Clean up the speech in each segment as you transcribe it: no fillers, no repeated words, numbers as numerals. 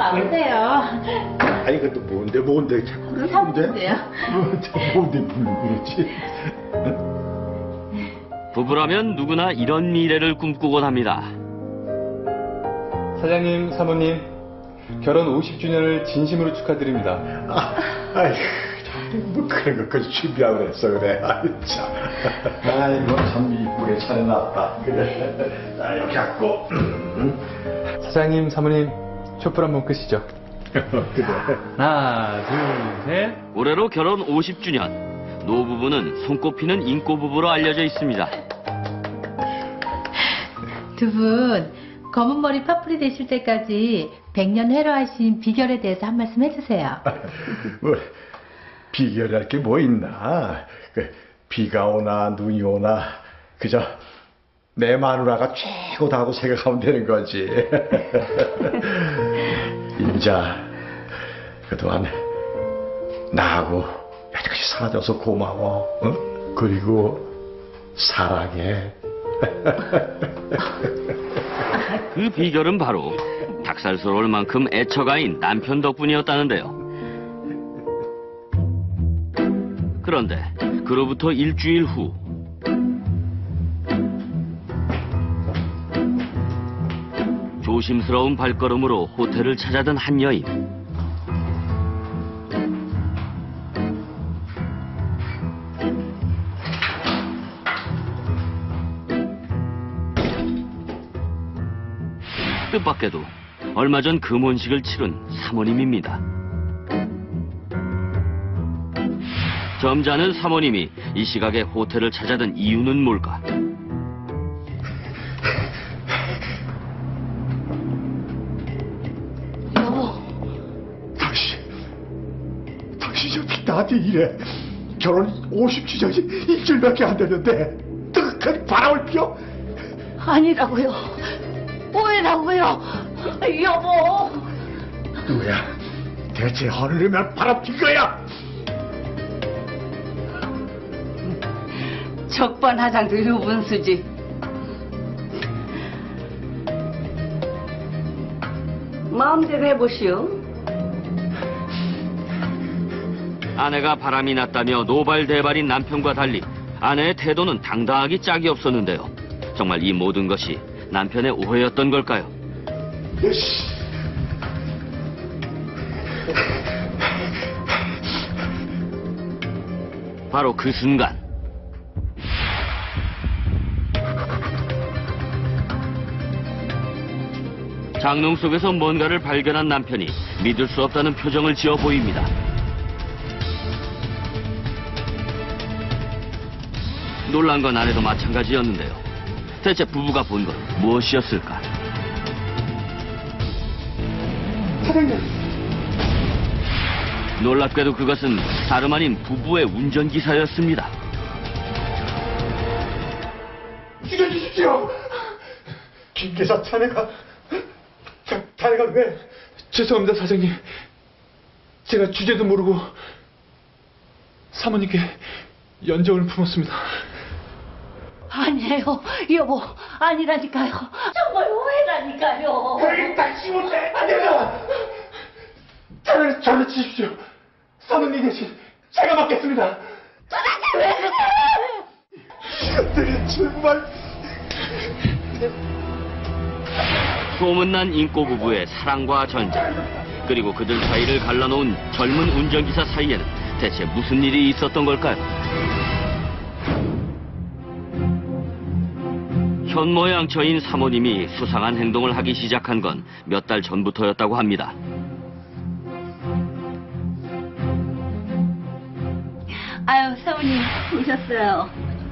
와보세요. 아니 그것도 뭔데 자꾸 그러는데? 사모인데요. 뭔데 부르고 그러지? 부부라면 누구나 이런 미래를 꿈꾸곤 합니다. 사장님, 사모님, 결혼 50주년을 진심으로 축하드립니다. 아이고 뭐 그런 것까지 준비하고 그랬어 그래. 아이 참. 아이고 참 이쁘게 차려놨다. 그래. 자 이렇게 갖고. 사장님, 사모님, 촛불 한번 끄시죠. 그래. 하나, 둘, 셋. 올해로 결혼 50주년. 노부부는 손꼽히는 인꼬부부로 알려져 있습니다. 두 분 검은 머리 파풀이 되실 때까지 100년 회로하신 비결에 대해서 한 말씀 해주세요. 뭐 비결할 게 뭐 있나? 비가 오나 눈이 오나 그저 내 마누라가 최고다고 생각하면 되는 거지. 인자 그동안 나하고 여태까지 살아줘서 고마워. 응? 그리고 사랑해. 그 비결은 바로 닭살스러울 만큼 애처가인 남편 덕분이었다는데요. 그런데 그로부터 일주일 후 조심스러운 발걸음으로 호텔을 찾아든 한 여인. 뜻밖에도 얼마 전 금혼식을 치른 사모님입니다. 점잖은 사모님이 이 시각에 호텔을 찾아든 이유는 뭘까? 여보. 당신이 어떻게 나한테 이래? 결혼 50주년이 일주일밖에 안 됐는데 뜨겁게 바람을 피워? 아니라고요. 오해라고요. 여보. 누구야? 대체 어느 날 바람 핀 거야? 적반하장도 유분수지. 마음대로 해보시오. 아내가 바람이 났다며 노발대발인 남편과 달리 아내의 태도는 당당하기 짝이 없었는데요. 정말 이 모든 것이 남편의 오해였던 걸까요? 바로 그 순간 장롱 속에서 뭔가를 발견한 남편이 믿을 수 없다는 표정을 지어 보입니다. 놀란 건 아내도 마찬가지였는데요. 대체 부부가 본 건 무엇이었을까? 사장님. 놀랍게도 그것은 다름 아닌 부부의 운전기사였습니다. 죽여주십시오. 김계사 자네가 왜? 죄송합니다, 사장님. 제가 주제도 모르고 사모님께 연정을 품었습니다. 아니에요. 여보. 아니라니까요. 정말 오해라니까요. 그러니 다시 못해. 아니야. 저를 치십시오. 사모님 대신 제가 맡겠습니다. 도대체 왜 그래? 이것들이 정말. 소문난 인꼬 부부의 사랑과 전쟁, 그리고 그들 사이를 갈라놓은 젊은 운전기사 사이에는 대체 무슨 일이 있었던 걸까요? 현모양처인 사모님이 수상한 행동을 하기 시작한 건 몇 달 전부터였다고 합니다. 아유, 사모님 오셨어요.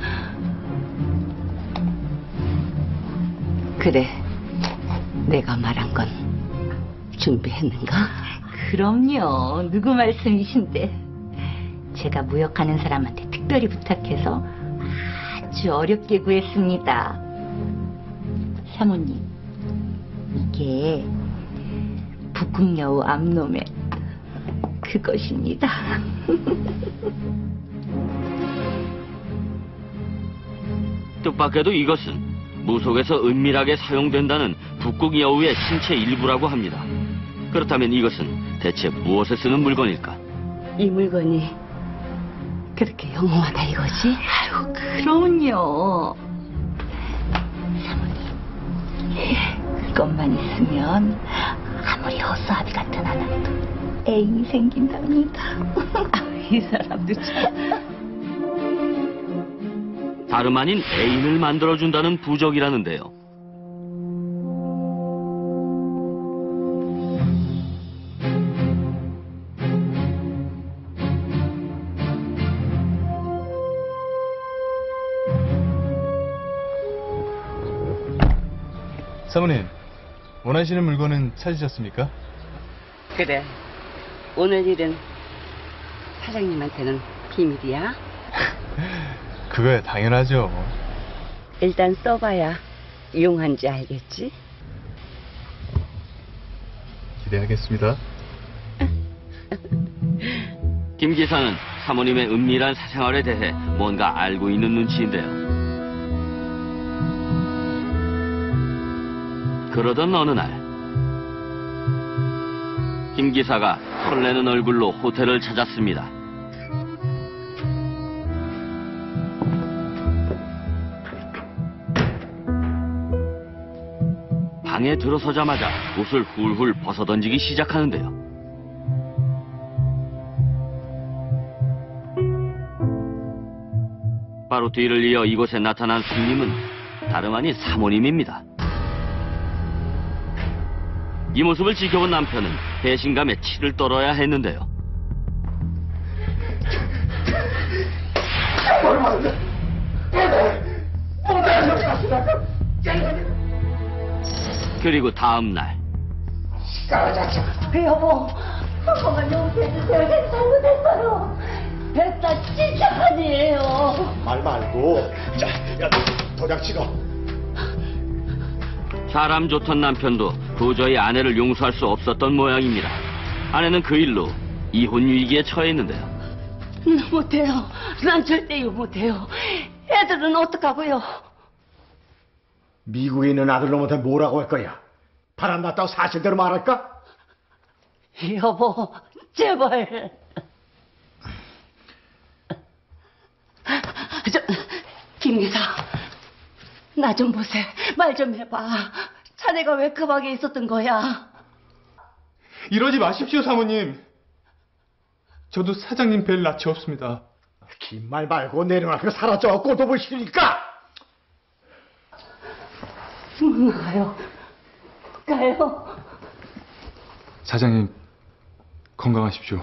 그래, 내가 말한 건 준비했는가? 그럼요. 누구 말씀이신데. 제가 무역하는 사람한테 특별히 부탁해서 아주 어렵게 구했습니다. 사모님, 이게 북극여우 암놈의 그것입니다. 뜻밖에도 이것은 무속에서 은밀하게 사용된다는 북극여우의 신체 일부라고 합니다. 그렇다면 이것은 대체 무엇에 쓰는 물건일까? 이 물건이 그렇게 영롱하다 이거지? 아유, 그럼요. 그것만 있으면 아무리 허수아비 같은 하나도 애인이 생긴답니다. 이 사람도 참. 다름 아닌 애인을 만들어준다는 부적이라는데요. 사모님, 원하시는 물건은 찾으셨습니까? 그래. 오늘 일은 사장님한테는 비밀이야. 그거야 당연하죠. 일단 써봐야 유용한지 알겠지? 기대하겠습니다. 김 기사는 사모님의 은밀한 사생활에 대해 뭔가 알고 있는 눈치인데요. 그러던 어느 날, 김 기사가 설레는 얼굴로 호텔을 찾았습니다. 방에 들어서자마자 옷을 훌훌 벗어던지기 시작하는데요. 바로 뒤를 이어 이곳에 나타난 손님은 다름 아닌 사모님입니다. 이 모습을 지켜본 남편은 배신감에 치를 떨어야 했는데요. 그리고 다음 날 여보, 한번만 용서해주세요. 제가 잘못했어요. 나 진짜 아니에요. 말 말고. 자, 야, 도장 찍어. 사람 좋던 남편도 도저히 아내를 용서할 수 없었던 모양입니다. 아내는 그 일로 이혼 위기에 처했는데요. 나 못해요. 난 절대 이거 못해요. 애들은 어떡하고요? 미국에 있는 아들놈한테 뭐라고 할 거야? 바람났다고 사실대로 말할까? 여보, 제발. 김 기사, 나 좀 보세. 말 좀 해봐. 자네가 왜 그 방에 있었던 거야? 이러지 마십시오, 사모님. 저도 사장님 뵐 낯이 없습니다. 긴 말 말고 내려놔서 사라져. 꼬도을 시키니까. 가요. 가요. 사장님, 건강하십시오.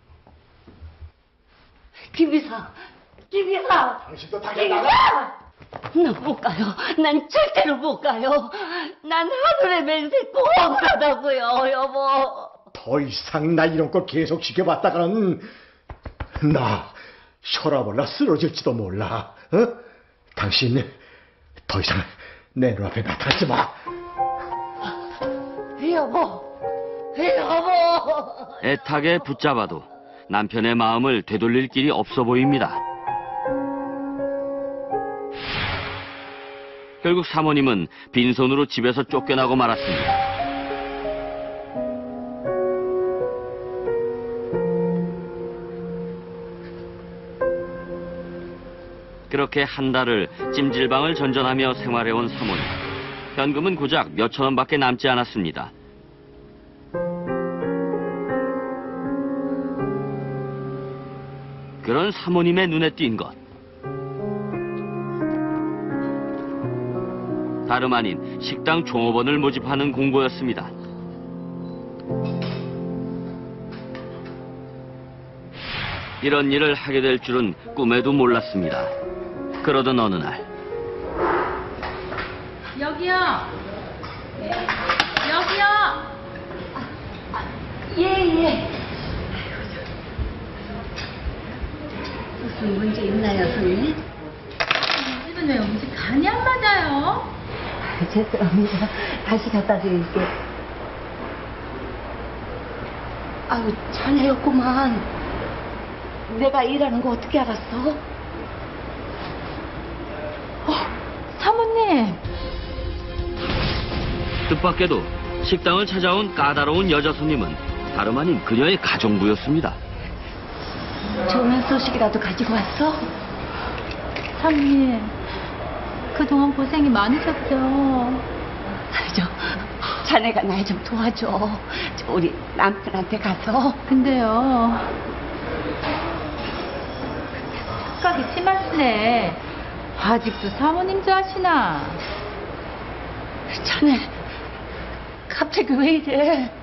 김 기사, 김 기사. 당신도 김 당장 나가. 기사. 난 못 가요. 난 절대로 못 가요. 난 하늘의 맹세 꼭 가다고요, 여보. 더 이상 나 이런 걸 계속 지켜봤다가는 나 혈압올라 쓰러질지도 몰라. 어? 당신 더 이상 내 눈앞에 나타나지 마. 여보, 여보. 애타게 붙잡아도 남편의 마음을 되돌릴 길이 없어 보입니다. 결국 사모님은 빈손으로 집에서 쫓겨나고 말았습니다. 그렇게 한 달을 찜질방을 전전하며 생활해온 사모님. 현금은 고작 몇천 원밖에 남지 않았습니다. 그런 사모님의 눈에 띈 것. 다름 아닌 식당 종업원을 모집하는 공고였습니다. 이런 일을 하게 될 줄은 꿈에도 몰랐습니다. 그러던 어느 날. 여기요. 여기요. 예. 무슨 문제 있나요, 손님? 이 집은 왜 음식 간이 안 맞아요? 죄송합니다. 다시 갖다 드릴게. 아유, 자네였구만. 내가 일하는 거 어떻게 알았어? 사모님. 뜻밖에도 식당을 찾아온 까다로운 여자 손님은 다름 아닌 그녀의 가정부였습니다. 좋은 소식이라도 가지고 왔어? 사모님, 그동안 고생이 많으셨죠? 자네가 날 좀 도와줘. 우리 남편한테 가서. 근데요, 착각이 심하시네. 아직도 사모님 좋아하시나? 자네 갑자기 왜 이래?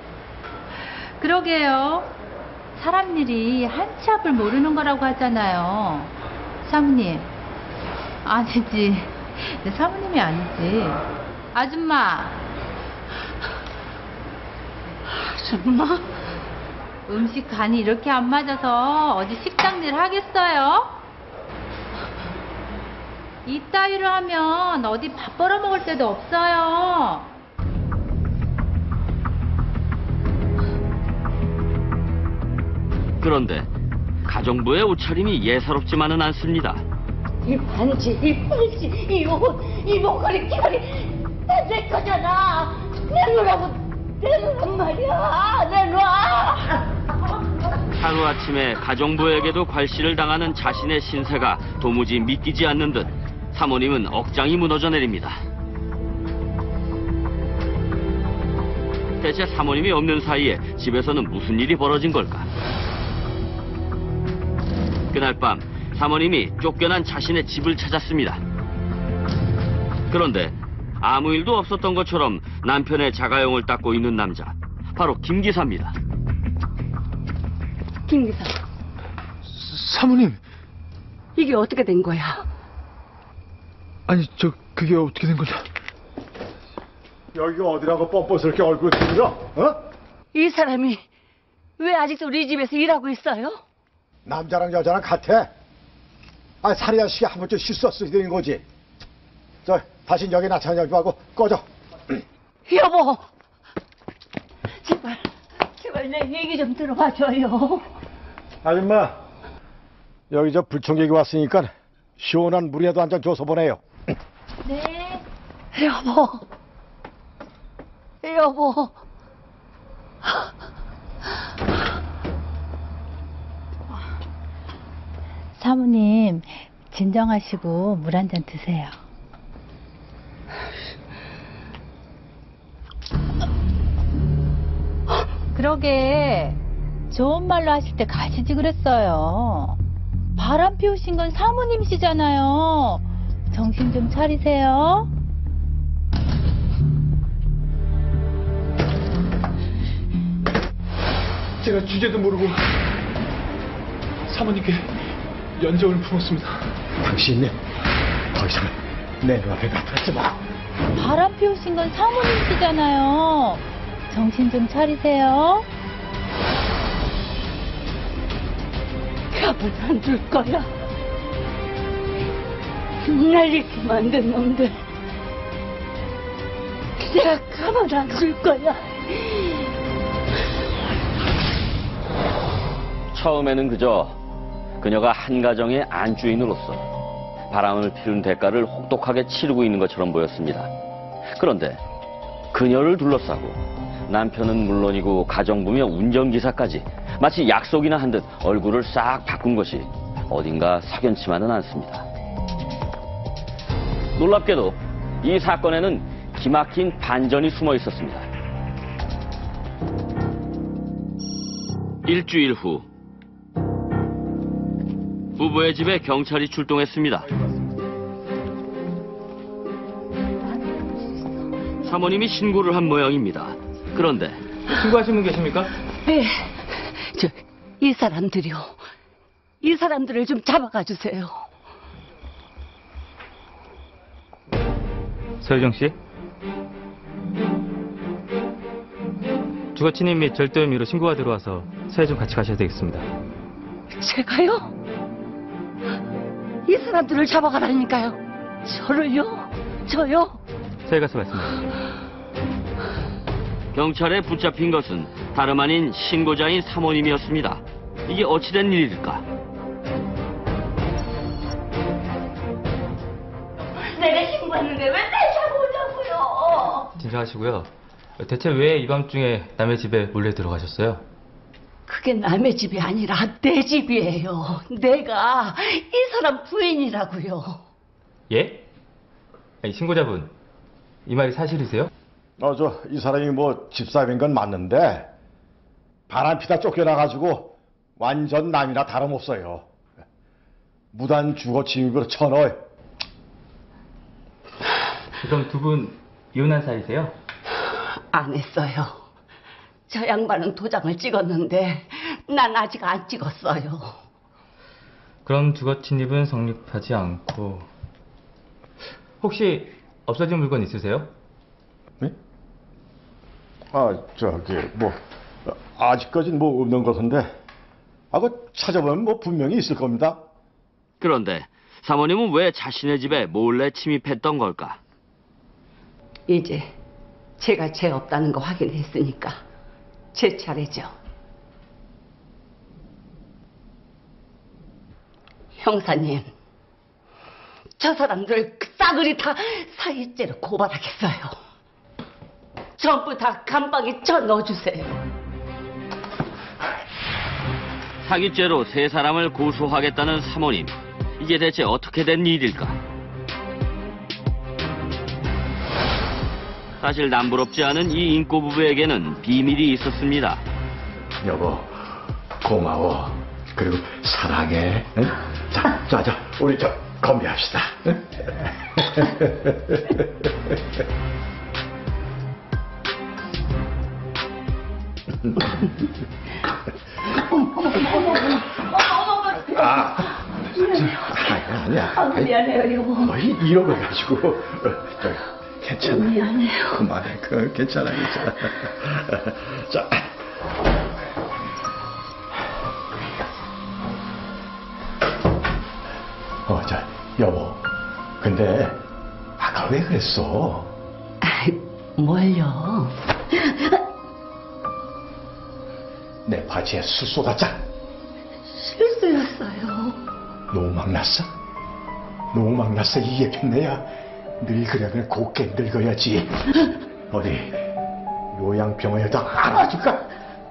그러게요. 사람 일이 한치 앞을 모르는 거라고 하잖아요. 사모님, 아니지. 사모님이 아니지. 아줌마. 아줌마? 음식 간이 이렇게 안 맞아서 어디 식당 일 하겠어요? 이따위로 하면 어디 밥 벌어 먹을 데도 없어요. 그런데 가정부의 옷차림이 예사롭지만은 않습니다. 이 반지, 이 팔찌, 이 옷, 이 목걸이, 귀걸이 다 내 거잖아. 내놓으라고. 내놓으란 말이야. 내놔. 하루아침에 가정부에게도 괄시를 당하는 자신의 신세가 도무지 믿기지 않는 듯 사모님은 억장이 무너져 내립니다. 대체 사모님이 없는 사이에 집에서는 무슨 일이 벌어진 걸까? 그날 밤 사모님이 쫓겨난 자신의 집을 찾았습니다. 그런데 아무 일도 없었던 것처럼 남편의 자가용을 닦고 있는 남자, 바로 김 기사입니다. 김 기사, 사모님, 이게 어떻게 된 거야? 아니 그게 어떻게 된 거죠? 여기가 어디라고 뻔뻔스럽게 얼굴 들어? 어? 이 사람이 왜 아직도 우리 집에서 일하고 있어요? 남자랑 여자랑 같아. 아, 살이 자식이 한 번쯤 실수했어야 되는 거지. 다시 여기 나타나지 말고 꺼져. 여보, 제발 내 얘기 좀 들어봐줘요. 아줌마, 여기 불청객이 왔으니까 시원한 물이라도 한 잔 줘서 보내요. 네. 여보. 사모님, 진정하시고 물 한 잔 드세요. 그러게, 좋은 말로 하실 때 가시지 그랬어요. 바람 피우신 건 사모님이시잖아요. 정신 좀 차리세요. 제가 주제도 모르고 사모님께 연정을 품었습니다. 당신 더 이상 내 눈앞에 나타나지 마. 바람 피우신 건 사모님이시잖아요. 정신 좀 차리세요. 가만 안 둘 거야. 날 이렇게 만든 놈들. 내가 가만 안 둘 거야. 처음에는 그저 그녀가 한 가정의 안주인으로서 바람을 피운 대가를 혹독하게 치르고 있는 것처럼 보였습니다. 그런데 그녀를 둘러싸고 남편은 물론이고 가정부며 운전기사까지 마치 약속이나 한 듯 얼굴을 싹 바꾼 것이 어딘가 석연치만은 않습니다. 놀랍게도 이 사건에는 기막힌 반전이 숨어 있었습니다. 일주일 후 부부의 집에 경찰이 출동했습니다. 사모님이 신고를 한 모양입니다. 그런데 신고하신 분 계십니까? 네, 이 사람들이요. 이 사람들을 좀 잡아가 주세요. 서유정 씨? 주거침입 및 절도 혐의로 신고가 들어와서 서해좀 같이 가셔야 되겠습니다. 제가요? 이 사람들을 잡아가라니까요. 저를요? 저요? 서해 가서 말씀드립니다. 경찰에 붙잡힌 것은 다름 아닌 신고자인 사모님이었습니다. 이게 어찌된 일일까? 내가 신고했는데 왜 날 잡아오냐고요? 진정하시고요. 대체 왜 이 밤중에 남의 집에 몰래 들어가셨어요? 그게 남의 집이 아니라 내 집이에요. 내가 이 사람 부인이라고요. 예? 아니, 신고자분, 이 말이 사실이세요? 이 사람이 뭐 집사인 건 맞는데 바람 피다 쫓겨나가지고 완전 남이나 다름없어요. 무단 주거 침입으로 쳐넣어요. 그럼 두 분 이혼한 사이세요? 안 했어요. 저 양반은 도장을 찍었는데 난 아직 안 찍었어요. 그럼 주거 침입은 성립하지 않고 혹시 없어진 물건 있으세요? 네? 아직까진 뭐 없는 것 같은데, 그 찾아보면 뭐 분명히 있을 겁니다. 그런데 사모님은 왜 자신의 집에 몰래 침입했던 걸까? 이제 제가 죄 없다는 거 확인했으니까 제 차례죠. 형사님, 저 사람들 그 싸그리 다 사기죄로 고발하겠어요. 전부 다 감방에 쳐 넣어주세요. 사기죄로 세 사람을 고소하겠다는 사모님. 이게 대체 어떻게 된 일일까? 사실 남부럽지 않은 이 인꼬 부부에게는 비밀이 있었습니다. 여보, 고마워. 그리고 사랑해. 응? 자, 우리 건배합시다. 응? 아니야. 미안해요, 여보. 이런 걸 가지고 괜찮아. 미안해요. 그만해. 괜찮아. 자. 여보. 근데 아까 왜 그랬어? 뭘요? 내 바지에 술 쏟았자. 실수였어요. 노막 났어 이 예편네야. 늙으려면 곱게 늙어야지. 어디 요양병원에다 알아줄까?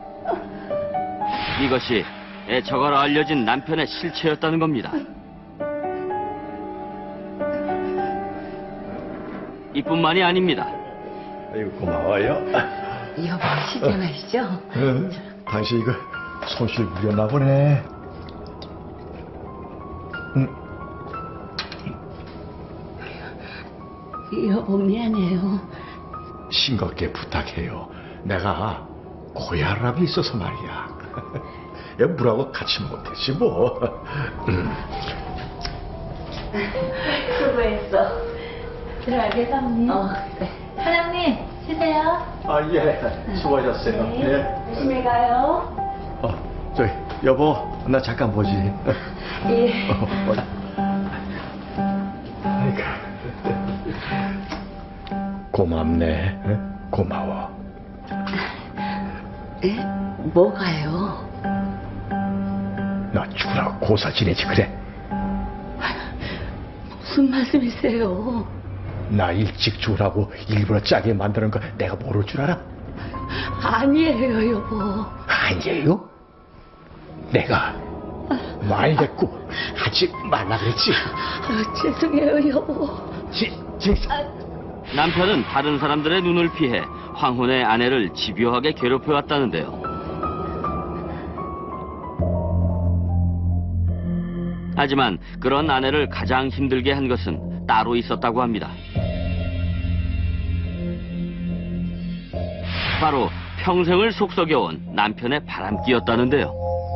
이것이 애처가로 알려진 남편의 실체였다는 겁니다. 이뿐만이 아닙니다. 아이고 고마워요. 여보, 시계 마시죠? 응, 당신 이거 손실 부렸나 보네. 여보, 미안해요. 싱겁게 부탁해요. 내가 고혈압이 있어서 말이야. 물하고 같이 먹으면 되지 뭐. 수고했어. 들어가게, 사모님. 그래. 사장님, 쉬세요. 예, 수고하셨어요. 네. 조심히 가요. 여보, 나 잠깐 보지. 예. 아이고. 고맙네. 고마워. 예? 뭐가요? 나 죽으라고 고사 지내지 그래. 무슨 말씀이세요? 나 일찍 죽으라고 일부러 짜게 만드는 거 내가 모를 줄 알아? 아니에요, 여보. 아니에요? 내가 말했고 하지 말라 그랬지. 죄송해요, 여보. 남편은 다른 사람들의 눈을 피해 황혼의 아내를 집요하게 괴롭혀왔다는데요. 하지만 그런 아내를 가장 힘들게 한 것은 따로 있었다고 합니다. 바로 평생을 속썩여온 남편의 바람기였다는데요.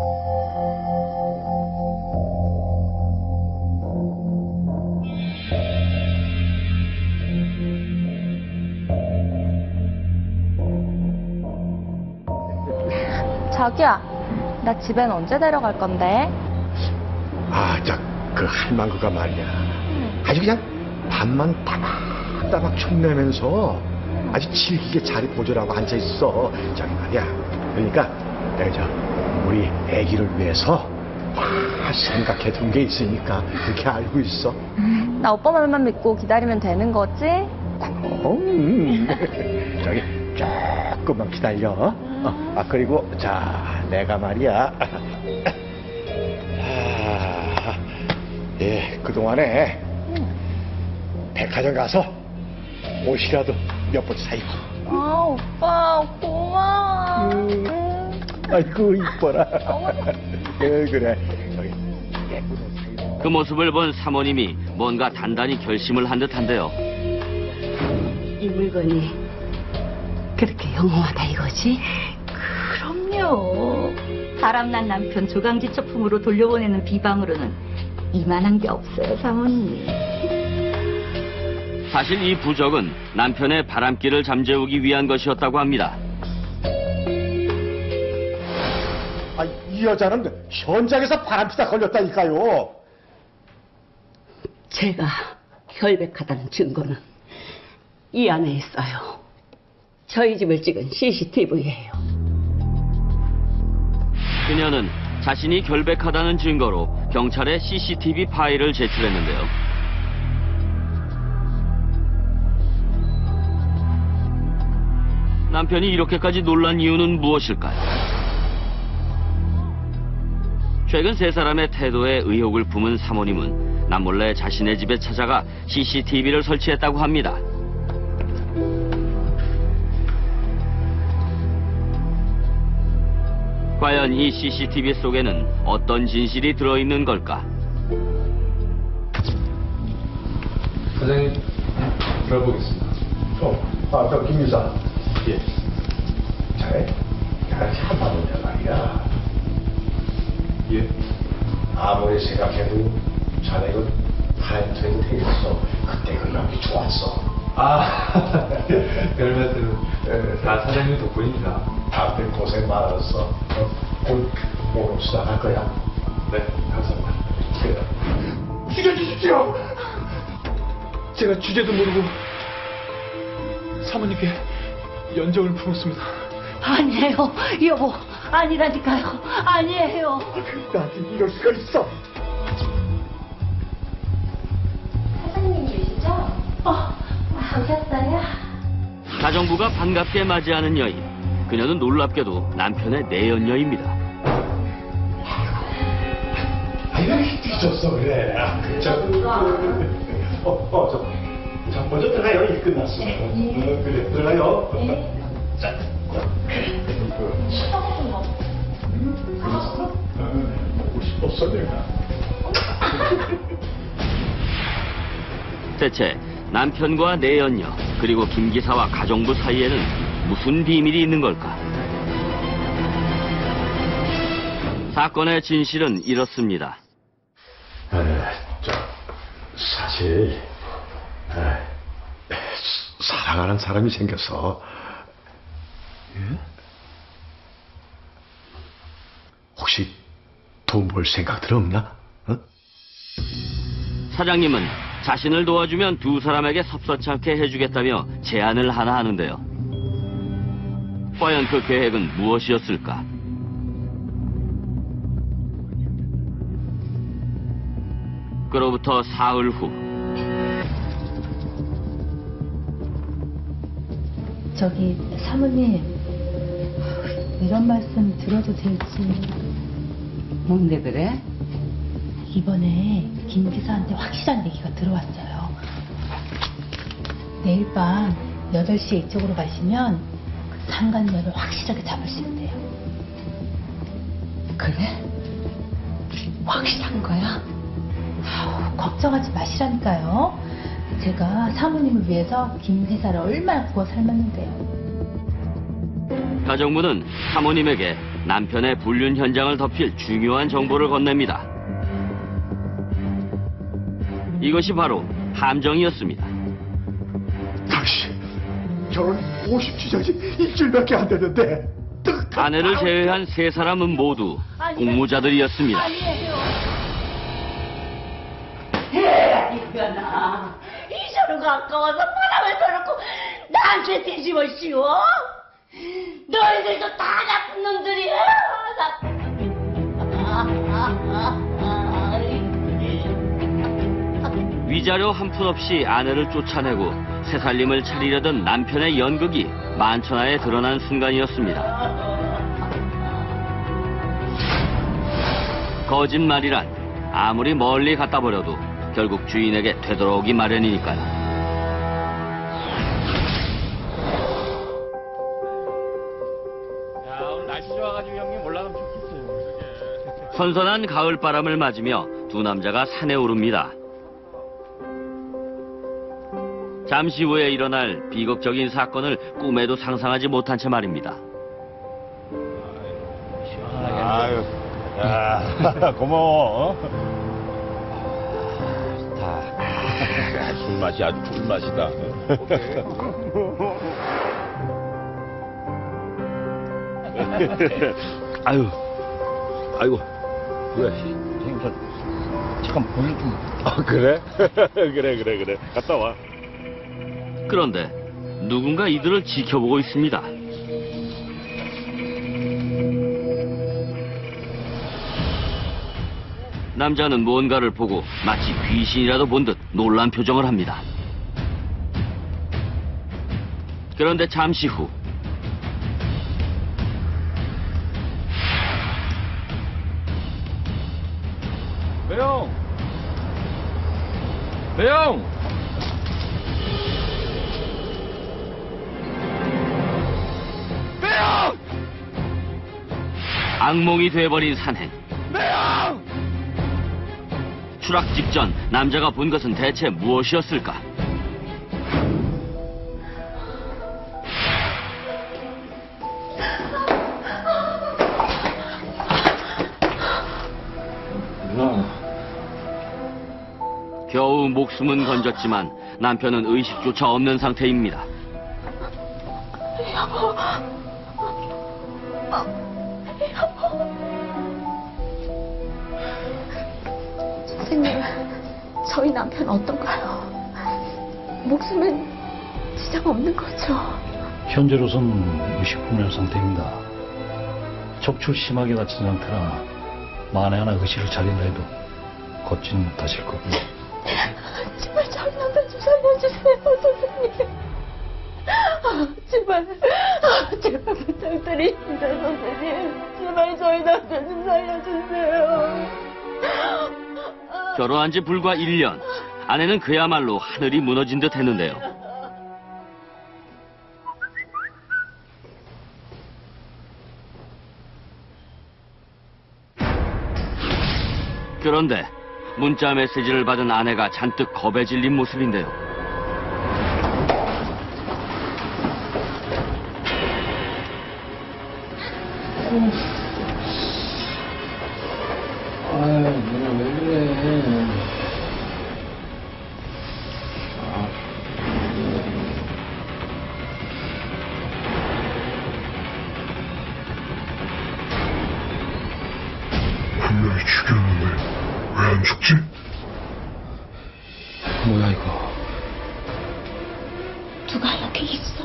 자기야, 나 집엔 언제 데려갈 건데? 그 할망구가 말이야. 아주 그냥 밥만 따박따박 축내면서 아주 질기게 자리 보조라고 앉아있어. 저기 말이야. 그러니까 내가 우리 애기를 위해서 다 생각해둔 게 있으니까 그렇게 알고 있어. 나 오빠 말만 믿고 기다리면 되는 거지? 그럼. 저기 조금만 기다려. 그리고 자, 내가 말이야. 그동안에 백화점 가서 옷이라도 몇 벌 사입고. 오빠, 고마워. 아이고, 이뻐라. 그래. 여기 예쁜 옷 사입고. 그 모습을 본 사모님이 뭔가 단단히 결심을 한 듯한데요. 이 물건이 그렇게 영롱하다 이거지? 그럼요. 바람난 남편 조강지처품으로 돌려보내는 비방으로는 이만한 게 없어요, 사모님. 사실 이 부적은 남편의 바람기를 잠재우기 위한 것이었다고 합니다. 이 여자는 현장에서 바람피다 걸렸다니까요. 제가 결백하다는 증거는 이 안에 있어요. 저희 집을 찍은 CCTV예요. 그녀는 자신이 결백하다는 증거로 경찰에 CCTV 파일을 제출했는데요. 남편이 이렇게까지 놀란 이유는 무엇일까요? 최근 세 사람의 태도에 의혹을 품은 사모님은 남몰래 자신의 집에 찾아가 CCTV를 설치했다고 합니다. 과연 이 CCTV 속에는 어떤 진실이 들어있는 걸까? 사장님, 들어보겠습니다. 저 김유사. 예. 자네, 내가 참 많은데 말이야. 예. 아무리 생각해도 자네가 타이틀이 되겠어. 그때 그 연기 좋았어. 별 말씀. 다 사장님 덕분입니다. 다들 고생 많았어. 오늘 수당할 거야. 네, 감사합니다. 죽여주십시오. 제가 주제도 모르고 사모님께 연정을 풀었습니다. 아니에요, 여보. 아니라니까요. 아니에요. 나한테 이럴 수가 있어. 사장님이시죠? 오셨어요? 가정부가 반갑게 맞이하는 여인. 그녀는 놀랍게도 남편의 내연녀입니다. 아이고, 뒤졌어, 그래. 자, 먼저 들어가요. 일 끝났어. 그래, 들어가요. 자, 보고 싶었어, 내가. 대체 남편과 내연녀 그리고 김 기사와 가정부 사이에는 무슨 비밀이 있는 걸까? 사건의 진실은 이렇습니다. 사실 사랑하는 사람이 생겼어. 예? 혹시 돈 벌 생각들 없나? 어? 사장님은 자신을 도와주면 두 사람에게 섭섭치 않게 해주겠다며 제안을 하나 하는데요. 과연 그 계획은 무엇이었을까? 그로부터 사흘 후 저기 사모님, 이런 말씀 드려도 될지. 뭔데 그래? 이번에 김 기사한테 확실한 얘기가 들어왔어요. 내일 밤 8시에 이쪽으로 가시면 그 상간녀를 확실하게 잡을 수 있대요. 그래? 확실한 거야? 걱정하지 마시라니까요. 제가 사모님을 위해서 김 기사를 얼마나 구워 삶았는데요. 가정부는 사모님에게 남편의 불륜 현장을 덮일 중요한 정보를 건넵니다. 이것이 바로 함정이었습니다. 당신 결혼 50주년이 일주일밖에 안 됐는데 아내를 제외한 세 사람은 모두 공무자들이었습니다. 이거나 이서로가 아까워서 바람을 펴놓고 나한테 뒤집어 씌워? 너희들도 다 나쁜 놈들이야. 위자료 한 푼 없이 아내를 쫓아내고 새 살림을 차리려던 남편의 연극이 만천하에 드러난 순간이었습니다. 거짓말이란 아무리 멀리 갖다 버려도 결국 주인에게 되돌아오기 마련이니까요. 선선한 가을바람을 맞으며 두 남자가 산에 오릅니다. 잠시 후에 일어날 비극적인 사건을 꿈에도 상상하지 못한 채 말입니다. 아유, 야, 고마워. 술맛이 아주 꿀맛이다. 아이고, 왜? 선생님, 잠깐 볼일 좀. 그래? 그래. 갔다 와. 그런데 누군가 이들을 지켜보고 있습니다. 남자는 뭔가를 보고 마치 귀신이라도 본 듯 놀란 표정을 합니다. 그런데 잠시 후 배영! 악몽이 돼버린 산행. 추락 직전 남자가 본 것은 대체 무엇이었을까? 겨우 목숨은 건졌지만 남편은 의식조차 없는 상태입니다. 여보. 선생님, 저희 남편 어떤가요? 목숨엔 지장 없는 거죠? 현재로선 의식불명 상태입니다. 척추 심하게 다친 상태라 만에 하나 의식을 차린다 해도 걷지는 못하실 거고요. 제발 저희 남편 좀 살려주세요, 선생님. 제발 부탁드립니다, 선생님. 제발 저희 남편 좀 살려주세요. 결혼한 지 불과 1년. 아내는 그야말로 하늘이 무너진 듯 했는데요. 그런데 문자 메시지를 받은 아내가 잔뜩 겁에 질린 모습인데요. 분명히 죽였는데 왜 안 죽지? 뭐야 이거? 누가 여기 있어?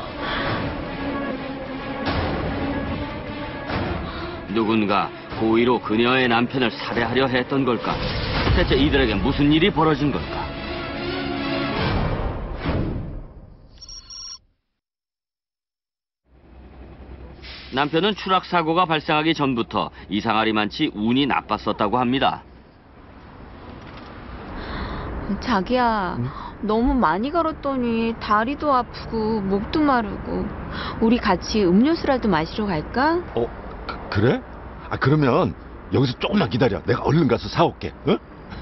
누군가 고의로 그녀의 남편을 살해하려 했던 걸까? 대체 이들에게 무슨 일이 벌어진 걸까? 남편은 추락사고가 발생하기 전부터 이상하리만치 운이 나빴었다고 합니다. 자기야, 너무 많이 걸었더니 다리도 아프고 목도 마르고 우리 같이 음료수라도 마시러 갈까? 그래? 그러면 여기서 조금만 기다려. 내가 얼른 가서 사올게. 어?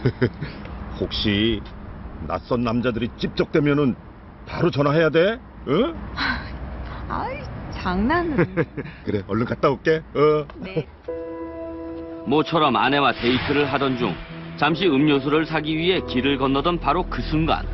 혹시 낯선 남자들이 찝적대면은 바로 전화해야 돼. 어? 아이, 장난을. 그래, 얼른 갔다 올게. 네. 모처럼 아내와 데이트를 하던 중 잠시 음료수를 사기 위해 길을 건너던 바로 그 순간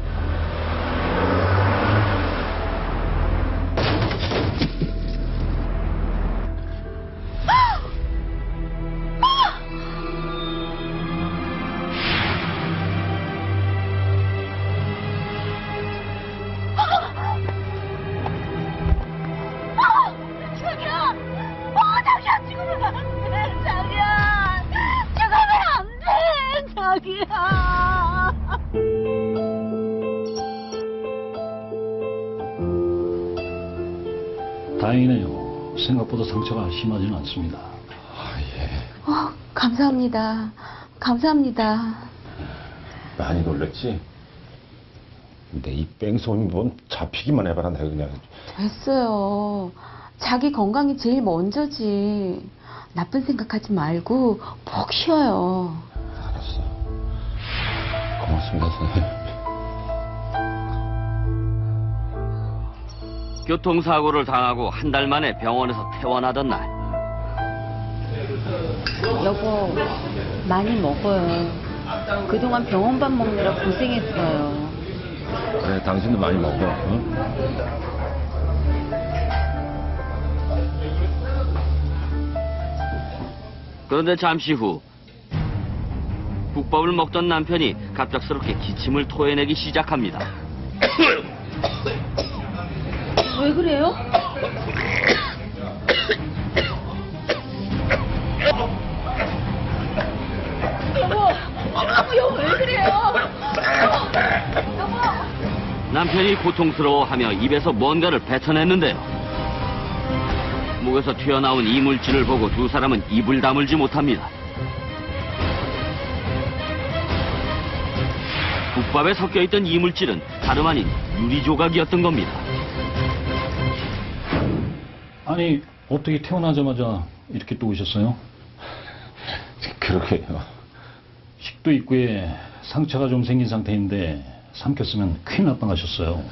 자기야! 자기야, 죽으면 안 돼! 자기야! 죽으면 안 돼! 자기야! 다행이네요. 생각보다 상처가 심하지는 않습니다. 감사합니다. 감사합니다. 많이 놀랬지? 근데 이 뺑소니 뭔 잡히기만 해봐라 내가 그냥. 됐어요. 자기 건강이 제일 먼저지. 나쁜 생각하지 말고 푹 쉬어요. 알았어. 고맙습니다, 선생님. 교통사고를 당하고 한 달 만에 병원에서 퇴원하던 날. 여보, 많이 먹어요. 그동안 병원밥 먹느라 고생했어요. 그래, 당신도 많이 먹어. 응? 그런데 잠시 후 국밥을 먹던 남편이 갑작스럽게 기침을 토해내기 시작합니다. 왜 그래요? 여보, 왜 그래요? 남편이 고통스러워하며 입에서 뭔가를 뱉어냈는데요. 목에서 튀어나온 이물질을 보고 두 사람은 입을 다물지 못합니다. 국밥에 섞여있던 이물질은 다름 아닌 유리조각이었던 겁니다. 아니, 어떻게 태어나자마자 이렇게 또 오셨어요? 그러게요. 식도 입구에 상처가 좀 생긴 상태인데 삼켰으면 큰일 날 뻔하셨어요.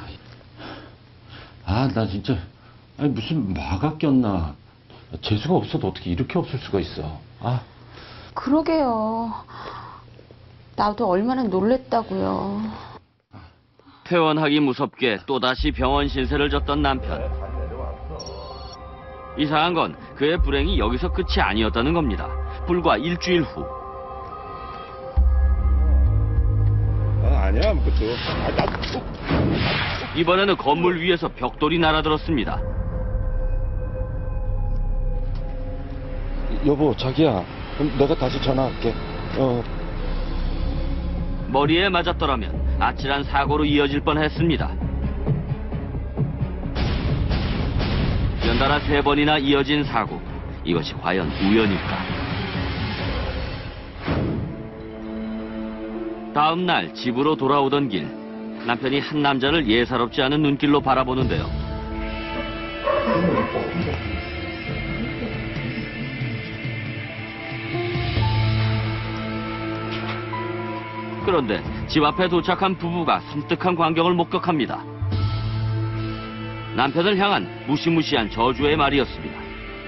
아, 나 진짜 아니, 무슨 마가 꼈나. 재수가 없어도 어떻게 이렇게 없을 수가 있어. 아. 그러게요. 나도 얼마나 놀랬다고요. 퇴원하기 무섭게 또다시 병원 신세를 졌던 남편. 이상한 건 그의 불행이 여기서 끝이 아니었다는 겁니다. 불과 일주일 후. 아니야, 아무것도. 이번에는 건물 위에서 벽돌이 날아들었습니다. 여보, 자기야. 내가 다시 전화할게. 머리에 맞았더라면 아찔한 사고로 이어질 뻔했습니다. 연달아 3번이나 이어진 사고. 이것이 과연 우연일까? 다음 날 집으로 돌아오던 길, 남편이 한 남자를 예사롭지 않은 눈길로 바라보는데요. 그런데 집 앞에 도착한 부부가 섬뜩한 광경을 목격합니다. 남편을 향한 무시무시한 저주의 말이었습니다.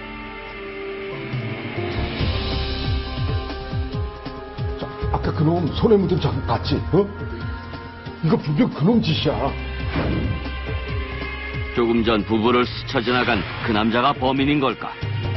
아까 그놈 손에 묻은 자국 봤지? 어? 이거 분명 그놈 짓이야. 조금 전 부부를 스쳐 지나간 그 남자가 범인인 걸까?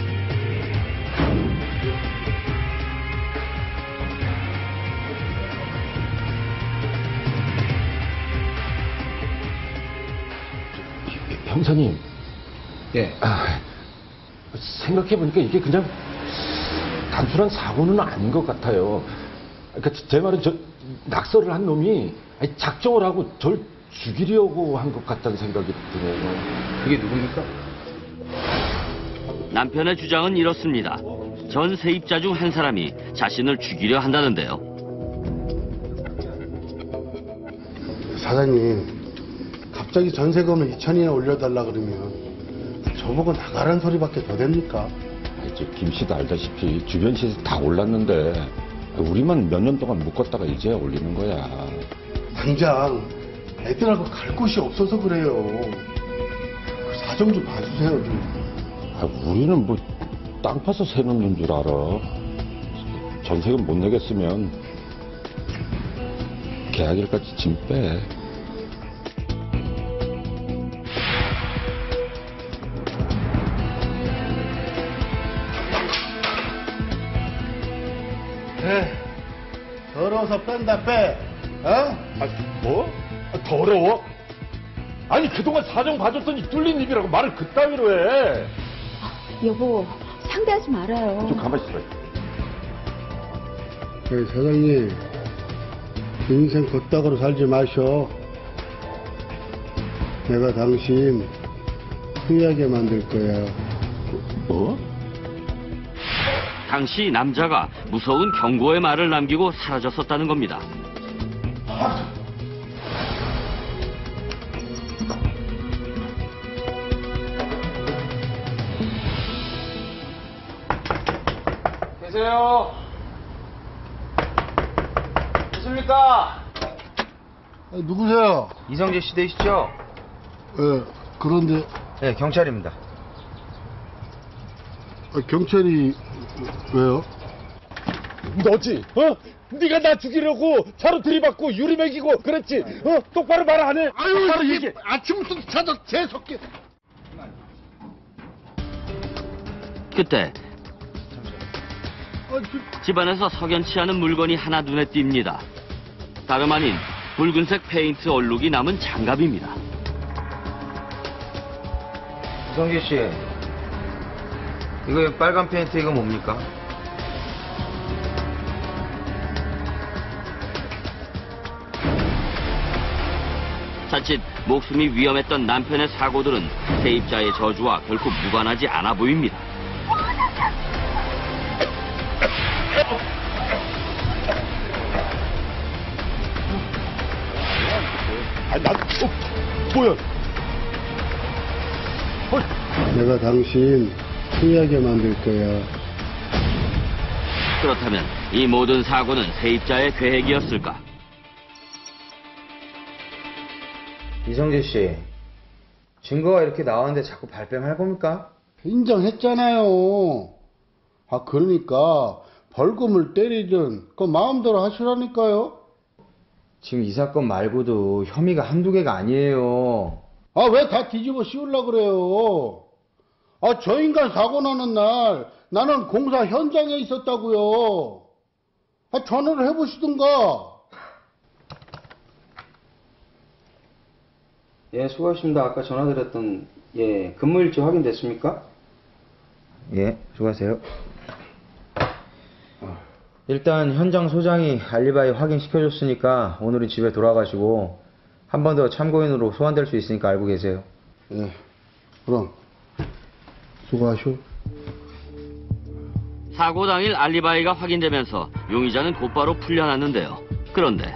형사님. 예. 생각해보니까 이게 그냥 단순한 사고는 아닌 것 같아요. 그러니까 제 말은 낙서를 한 놈이 작정을 하고 절 죽이려고 한 것 같다는 생각이 드네요. 그게 누굽니까? 남편의 주장은 이렇습니다. 전 세입자 중 한 사람이 자신을 죽이려 한다는데요. 사장님, 갑자기 전세금을 2천이나 올려달라 그러면 저보고 나가라는 소리밖에 더 됩니까? 김 씨도 알다시피 주변 시세 다 올랐는데 우리만 몇 년 동안 묶었다가 이제야 올리는 거야. 당장 애들하고 갈 곳이 없어서 그래요. 그 사정 좀 봐주세요, 좀. 우리는 뭐 땅 파서 새 놓는 줄 알아. 전세금 못 내겠으면 계약일까지 짐 빼. 더러워서 뺀다 빼. 어? 뭐? 더러워? 아니 그동안 사정 봐줬더니 뚫린 입이라고 말을 그따위로 해. 여보, 상대하지 말아요. 좀 가만히 있어라. 사장님, 인생 걷다가로 살지 마셔. 내가 당신 후회하게 만들 거야. 뭐? 당시 남자가 무서운 경고의 말을 남기고 사라졌었다는 겁니다. 계세요? 계십니까? 누구세요? 이성재 씨 되시죠? 예, 그런데 네, 경찰입니다. 경찰이 왜요? 너지? 네가 나 죽이려고 차로 들이받고 유리 먹이고 그랬지? 똑바로 말 안 해? 아유, 똑바로 이게 얘기해. 아침부터 찾아 재석게. 그때 집안에서 석연치 않은 물건이 하나 눈에 띕니다. 다름 아닌 붉은색 페인트 얼룩이 남은 장갑입니다. 이성재 씨, 이거 빨간 페인트 이거 뭡니까? 자칫 목숨이 위험했던 남편의 사고들은 세입자의 저주와 결코 무관하지 않아 보입니다. 뭐야? 내가 당신 후회하게 만들 거야. 그렇다면 이 모든 사고는 세입자의 계획이었을까? 이성재 씨, 증거가 이렇게 나왔는데 자꾸 발뺌할 겁니까? 인정했잖아요. 그러니까 벌금을 때리든 그 마음대로 하시라니까요. 지금 이 사건 말고도 혐의가 한두 개가 아니에요. 왜 다 뒤집어 씌우려고 그래요? 저 인간 사고 나는 날 나는 공사 현장에 있었다고요. 전화를 해보시든가. 예, 수고하십니다. 아까 전화드렸던 근무일지 확인됐습니까? 예, 수고하세요. 일단 현장 소장이 알리바이 확인시켜줬으니까 오늘은 집에 돌아가시고 한 번 더 참고인으로 소환될 수 있으니까 알고 계세요. 예, 그럼 수고하쇼. 사고 당일 알리바이가 확인되면서 용의자는 곧바로 풀려났는데요. 그런데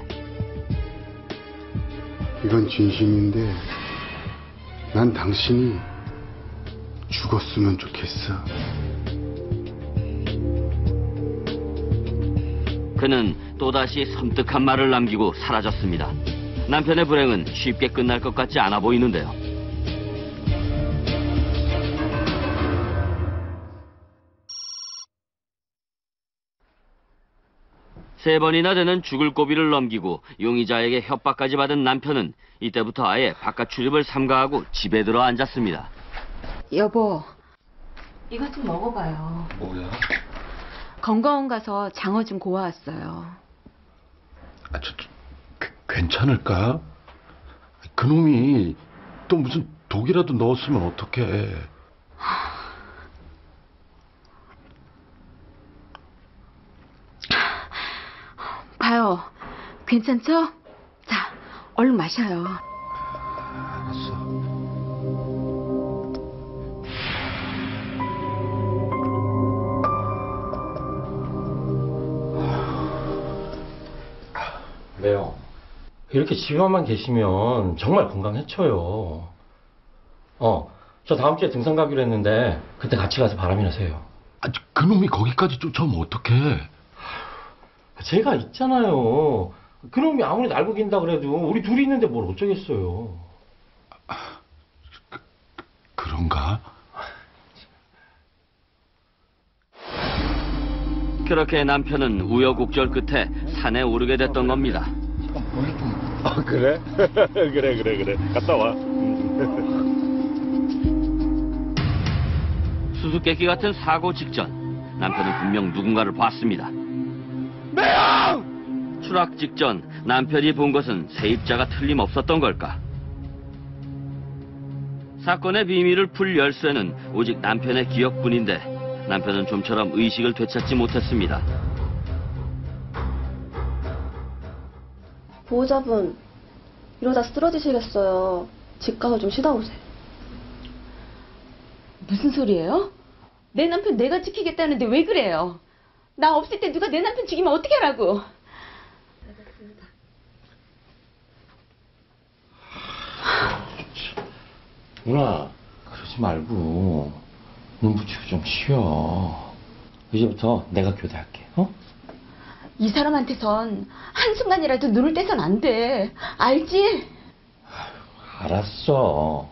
이건 진심인데 난 당신이 죽었으면 좋겠어. 그는 또다시 섬뜩한 말을 남기고 사라졌습니다. 남편의 불행은 쉽게 끝날 것 같지 않아 보이는데요. 세 번이나 되는 죽을 고비를 넘기고 용의자에게 협박까지 받은 남편은 이때부터 아예 바깥 출입을 삼가하고 집에 들어 앉았습니다. 여보, 이것 좀 먹어봐요. 뭐야? 건강원 가서 장어 좀 고아왔어요. 괜찮을까? 그놈이 또 무슨 독이라도 넣었으면 어떡해. 봐요. 괜찮죠? 자, 얼른 마셔요. 알았어. 왜요? 이렇게 집에만 계시면 정말 건강해쳐요. 저 다음 주에 등산 가기로 했는데 그때 같이 가서 바람이나 쐬요. 그놈이 거기까지 쫓아오면 어떡해. 제가 있잖아요. 그놈이 아무리 날 구긴다 그래도 우리 둘이 있는데 뭘 어쩌겠어요. 그런가? 그렇게 남편은 우여곡절 끝에 산에 오르게 됐던 겁니다. 그래? 그래. 갔다 와. 수수께끼 같은 사고 직전 남편은 분명 누군가를 봤습니다. 매형! 추락 직전 남편이 본 것은 세입자가 틀림없었던 걸까? 사건의 비밀을 풀 열쇠는 오직 남편의 기억뿐인데 남편은 좀처럼 의식을 되찾지 못했습니다. 보호자분, 이러다 쓰러지시겠어요. 집 가서 좀 쉬다 오세요. 무슨 소리예요? 내 남편 내가 지키겠다는데 왜 그래요? 나 없을 때 누가 내 남편 죽이면 어떻게 하라고? 누나, 그러지 말고 눈 붙이고 좀 쉬어. 이제부터 내가 교대할게. 어? 이 사람한테선 한순간이라도 눈을 떼선 안 돼. 알지? 알았어.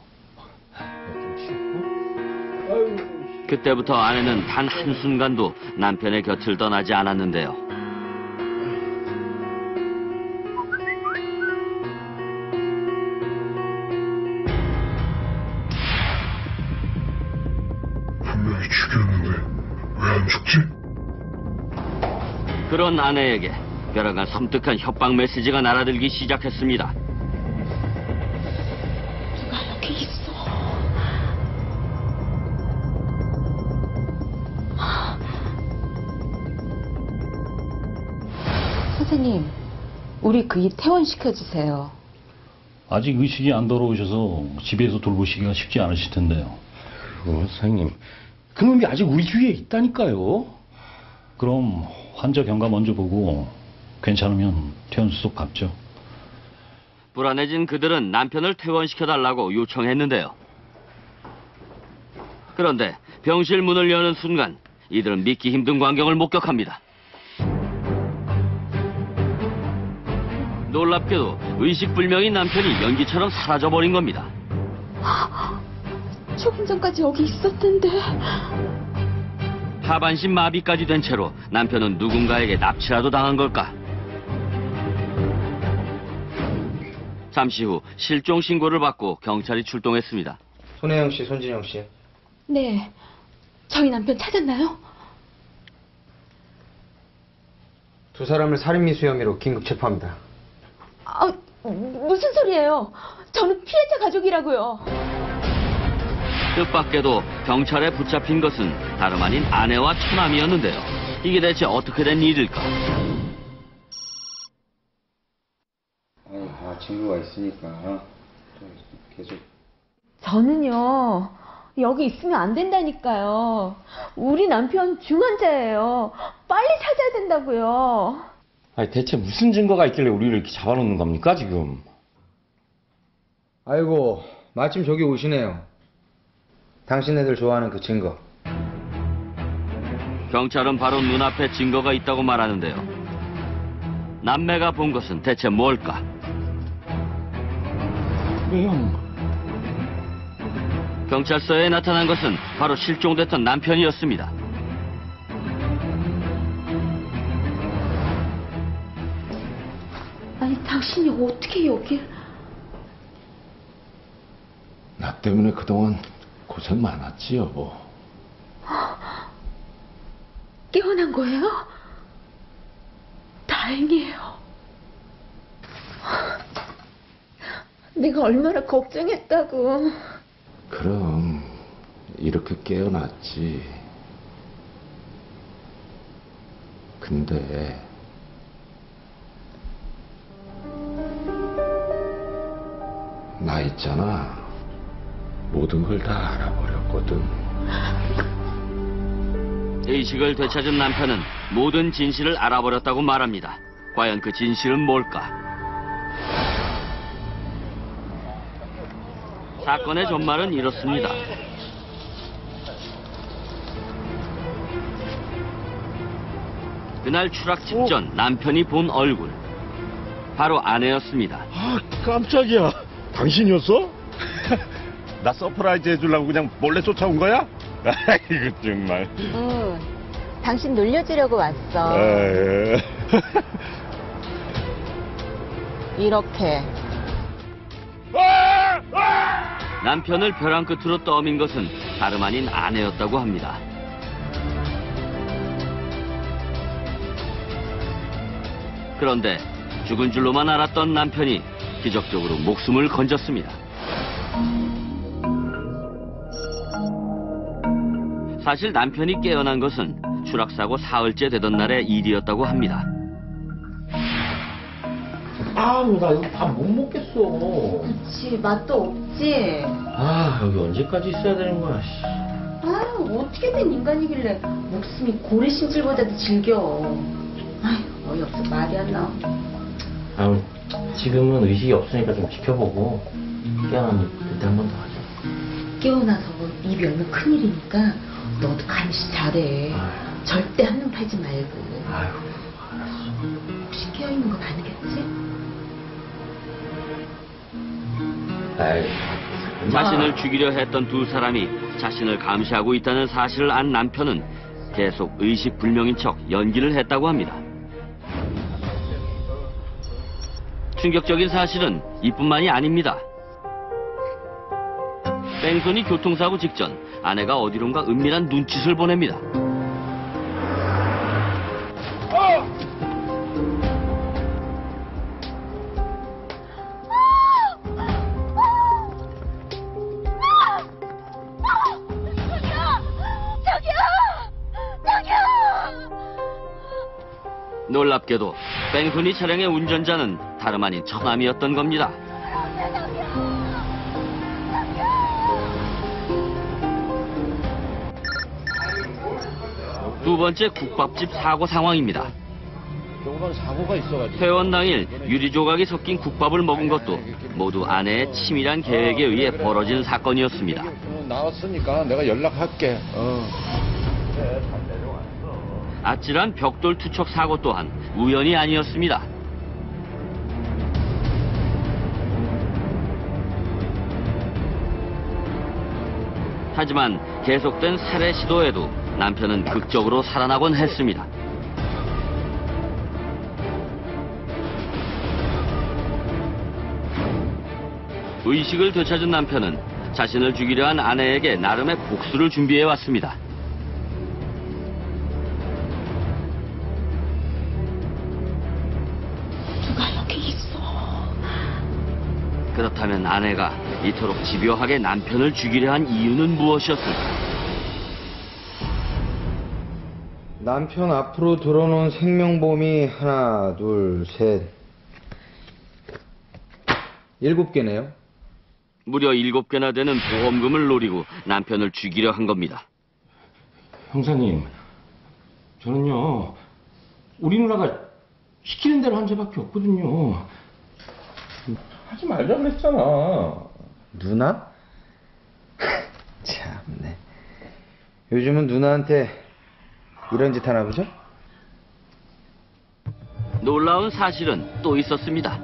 그때부터 아내는 단 한순간도 남편의 곁을 떠나지 않았는데요. 분명히 죽였는데 왜 안 죽지? 그런 아내에게 벼랑간 섬뜩한 협박 메시지가 날아들기 시작했습니다. 누가 여기 있어? 선생님, 우리 그 일 퇴원시켜주세요. 아직 의식이 안 돌아오셔서 집에서 돌보시기가 쉽지 않으실 텐데요. 선생님, 그놈이 아직 우리 주위에 있다니까요. 그럼 환자 경과 먼저 보고 괜찮으면 퇴원 수속 받죠. 불안해진 그들은 남편을 퇴원시켜달라고 요청했는데요. 그런데 병실 문을 여는 순간 이들은 믿기 힘든 광경을 목격합니다. 놀랍게도 의식불명인 남편이 연기처럼 사라져버린 겁니다. 조금 전까지 여기 있었는데. 하반신 마비까지 된 채로 남편은 누군가에게 납치라도 당한 걸까? 잠시 후 실종 신고를 받고 경찰이 출동했습니다. 손혜영 씨, 손진영 씨. 네. 저희 남편 찾았나요? 두 사람을 살인미수 혐의로 긴급 체포합니다. 아, 무슨 소리예요? 저는 피해자 가족이라고요. 뜻밖에도 경찰에 붙잡힌 것은 다름 아닌 아내와 처남이었는데요. 이게 대체 어떻게 된 일일까? 친구가 있으니까 계속. 저는요, 여기 있으면 안 된다니까요. 우리 남편 중환자예요. 빨리 찾아야 된다고요. 아니, 대체 무슨 증거가 있길래 우리를 이렇게 잡아놓는 겁니까, 지금? 아이고, 마침 저기 오시네요. 당신네들 좋아하는 그 증거. 경찰은 바로 눈앞에 증거가 있다고 말하는데요. 남매가 본 것은 대체 뭘까? 경찰서에 나타난 것은 바로 실종됐던 남편이었습니다. 아니, 당신이 어떻게 여기? 나 때문에 그동안 고생 많았지, 여보. 깨어난 거예요? 다행이에요. 내가 얼마나 걱정했다고. 그럼 이렇게 깨어났지. 근데 나 있잖아. 모든 걸 다 알아버렸거든. 의식을 되찾은 남편은 모든 진실을 알아버렸다고 말합니다. 과연 그 진실은 뭘까? 사건의 전말은 이렇습니다. 그날 추락 직전 남편이 본 얼굴. 바로 아내였습니다. 아, 깜짝이야. 당신이었어? 나 서프라이즈 해주려고 그냥 몰래 쫓아온 거야? 아이고 정말. 응. 당신 놀려주려고 왔어. 이렇게. 남편을 벼랑 끝으로 떠민 것은 다름 아닌 아내였다고 합니다. 그런데 죽은 줄로만 알았던 남편이 기적적으로 목숨을 건졌습니다. 사실 남편이 깨어난 것은 추락사고 사흘째 되던 날의 일이었다고 합니다. 아우, 나 이거 밥 못 먹겠어. 그치, 맛도 없지? 아, 여기 언제까지 있어야 되는 거야, 씨. 아유, 어떻게 된 인간이길래 목숨이 고래 심질보다도 질겨. 아유, 어이없어. 말이 안 나와. 아, 지금은 의식이 없으니까 좀 지켜보고 깨어나면 그때 한 번 더 하자. 깨어나서 입 열면 큰일이니까 너도 간시 잘해. 절대 한눈 팔지 말고. 아유, 혹시 깨어있는 거 많으겠지? 아유. 자신을 죽이려 했던 두 사람이 자신을 감시하고 있다는 사실을 안 남편은 계속 의식불명인 척 연기를 했다고 합니다. 충격적인 사실은 이뿐만이 아닙니다. 뺑소니 교통사고 직전 아내가 어디론가 은밀한 눈짓을 보냅니다. 놀랍게도 뺑소니 차량의 운전자는 다름 아닌 처남이었던 겁니다. 두 번째 국밥집 사고 상황입니다. 사고가 있어가지고. 퇴원 당일 유리 조각이 섞인 국밥을 먹은 것도 모두 아내의 치밀한 계획에 의해 벌어진 사건이었습니다. 나왔으니까 내가 연락할게. 아찔한 벽돌 투척 사고 또한 우연이 아니었습니다. 하지만 계속된 살해 시도에도 남편은 극적으로 살아나곤 했습니다. 의식을 되찾은 남편은 자신을 죽이려 한 아내에게 나름의 복수를 준비해 왔습니다. 누가 여기 있어? 그렇다면 아내가 이토록 집요하게 남편을 죽이려 한 이유는 무엇이었을까? 남편 앞으로 들어놓은 생명보험이 하나, 둘, 셋, 7개네요. 무려 7개나 되는 보험금을 노리고 남편을 죽이려 한 겁니다. 형사님, 저는요, 우리 누나가 시키는 대로 한 죄밖에 없거든요. 하지 말자 그랬잖아. 누나? 참네. 요즘은 누나한테 이런 짓 하나 보죠? 놀라운 사실은 또 있었습니다.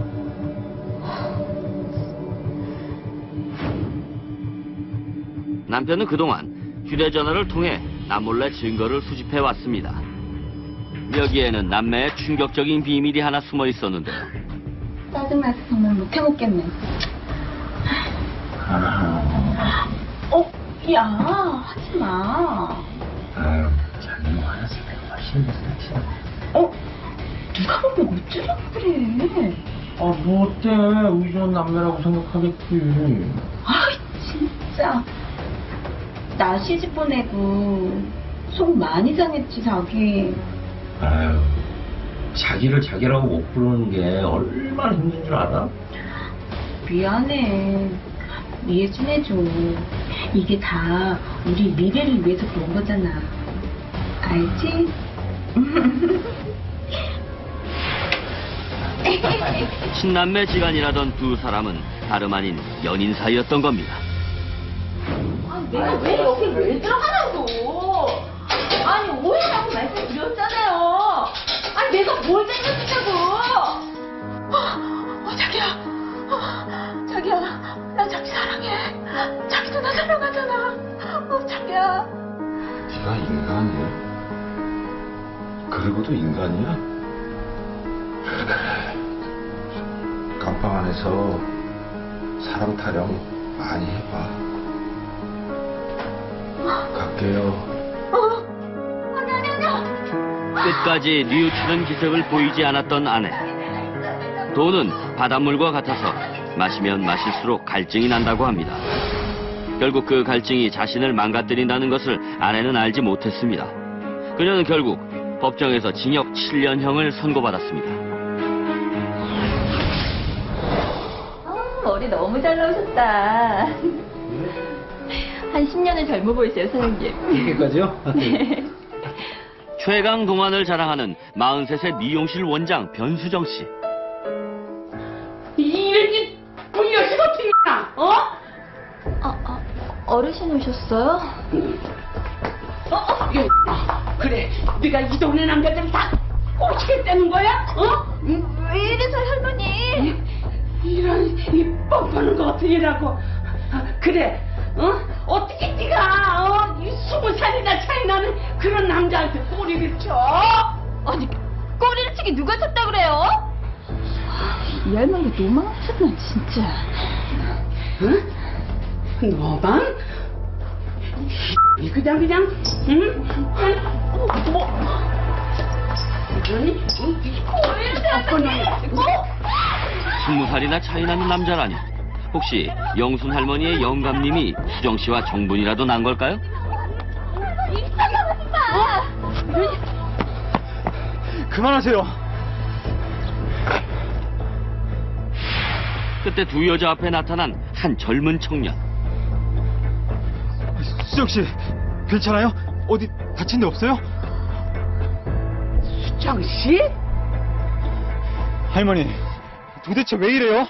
남편은 그동안 휴대전화를 통해 남몰래 증거를 수집해 왔습니다. 여기에는 남매의 충격적인 비밀이 하나 숨어 있었는데요. 짜증나서 정말 못 해먹겠네. 야, 하지 마. 아유, 자기 뭐 하나씩 내가 맛있는 데서 낚시하고. 누가 보면 어쩌려고 그래. 뭐 어때? 의존 남매라고 생각하겠지. 진짜. 나 시집 보내고 속 많이 상했지, 자기. 아유, 자기를 자기라고 못 부르는 게 얼마나 힘든 줄 알아? 미안해. 이해 좀 해줘. 이게 다 우리 미래를 위해서 그런 거잖아. 알지? 친남매 지간이라던 두 사람은 다름 아닌 연인 사이였던 겁니다. 내가 왜 여기 왜 들어가냐고. 아니, 오해라고 말씀드렸잖아요. 아니, 내가 뭘 잘못했다고. 자기야. 자기야, 나 자기 사랑해. 자기도 나 사랑하잖아. 자기야. 네가 인간이야? 그러고도 인간이야? 감방 안에서 사랑 타령 많이 해봐. 갈게요. 끝까지 뉘우치는 기색을 보이지 않았던 아내. 돈은 바닷물과 같아서 마시면 마실수록 갈증이 난다고 합니다. 결국 그 갈증이 자신을 망가뜨린다는 것을 아내는 알지 못했습니다. 그녀는 결국 법정에서 징역 7년형을 선고받았습니다. 머리 너무 잘 나오셨다. 한 10년은 젊어 보이세요, 사장님. 그렇게까지요? 네. 최강 동안을 자랑하는 43세 미용실 원장 변수정 씨. 이래지 불려시 같은 냐 어르신 오셨어요? 그래, 네가 이 동네 남자들 다 꼬시겠다는 거야? 왜 이래서요, 할머니? 이런 이 뻔뻔한 거 어떻게 라고? 그래, 어떻게 네가 이 20살이나 차이 나는 그런 남자한테 꼬리를 쳐? 아니, 꼬리를 치기 누가 쳤다 그래요? 이 할머니가 너무하셨나, 진짜. 너만? 그냥, 응? 뭐? 아니, 꼬리를 쳤더니, 20살이나 차이 나는 남자라니. 혹시 영순 할머니의 영감님이 수정 씨와 정분이라도 난 걸까요? 그만하세요. 그때 두 여자 앞에 나타난 한 젊은 청년. 수정 씨, 괜찮아요? 어디 다친 데 없어요? 수정 씨? 할머니, 도대체 왜 이래요?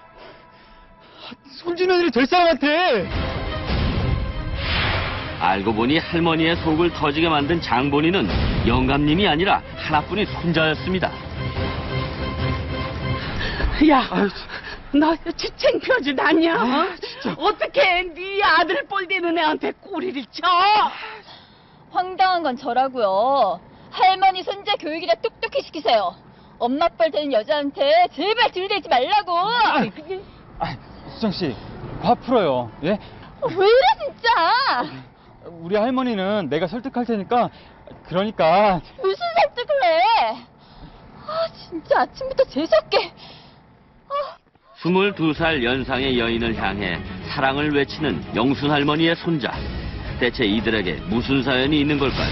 손주며느리 될 사람한테! 알고 보니 할머니의 속을 터지게 만든 장본인은 영감님이 아니라 하나뿐인 손자였습니다. 야, 너 창피하지 않냐? 어떻게 네 아들 뻘되는 애한테 꼬리를 쳐? 황당한 건 저라고요. 할머니 손자 교육이나 똑똑히 시키세요. 엄마 뻘 되는 여자한테 제발 들이대지 말라고. 수정 씨, 화 풀어요. 예? 왜 이래 진짜? 우리 할머니는 내가 설득할 테니까, 그러니까. 무슨 설득을 해? 진짜 아침부터 재수없게. 22살 연상의 여인을 향해 사랑을 외치는 영순 할머니의 손자. 대체 이들에게 무슨 사연이 있는 걸까요?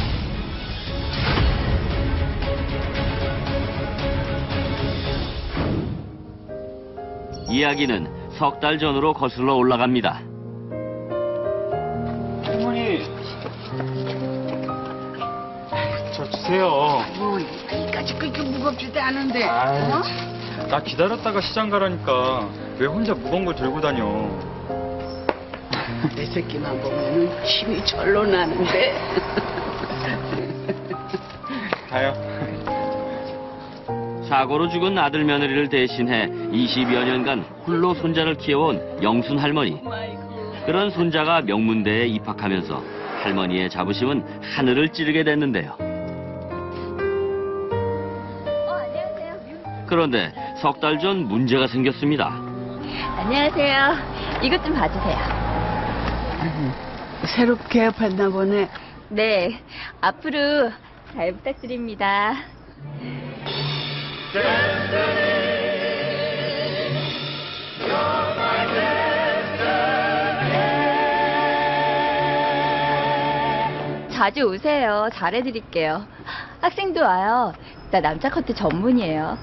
이야기는 석 달 전으로 거슬러 올라갑니다. 할머니, 저 주세요. 이까지 그렇게 무겁지도 않은데. 나 기다렸다가 시장 가라니까 왜 혼자 무거운 걸 들고 다녀? 내 새끼만 보면은 힘이 절로 나는데. 가요. 사고로 죽은 아들 며느리를 대신해 20여 년간 홀로 손자를 키워온 영순 할머니. 그런 손자가 명문대에 입학하면서 할머니의 자부심은 하늘을 찌르게 됐는데요. 그런데 석 달 전 문제가 생겼습니다. 안녕하세요. 이것 좀 봐주세요. 새로 개업했나 보네. 네, 앞으로 잘 부탁드립니다. 자주 오세요. 잘해드릴게요. 학생도 와요. 나 남자 커트 전문이에요.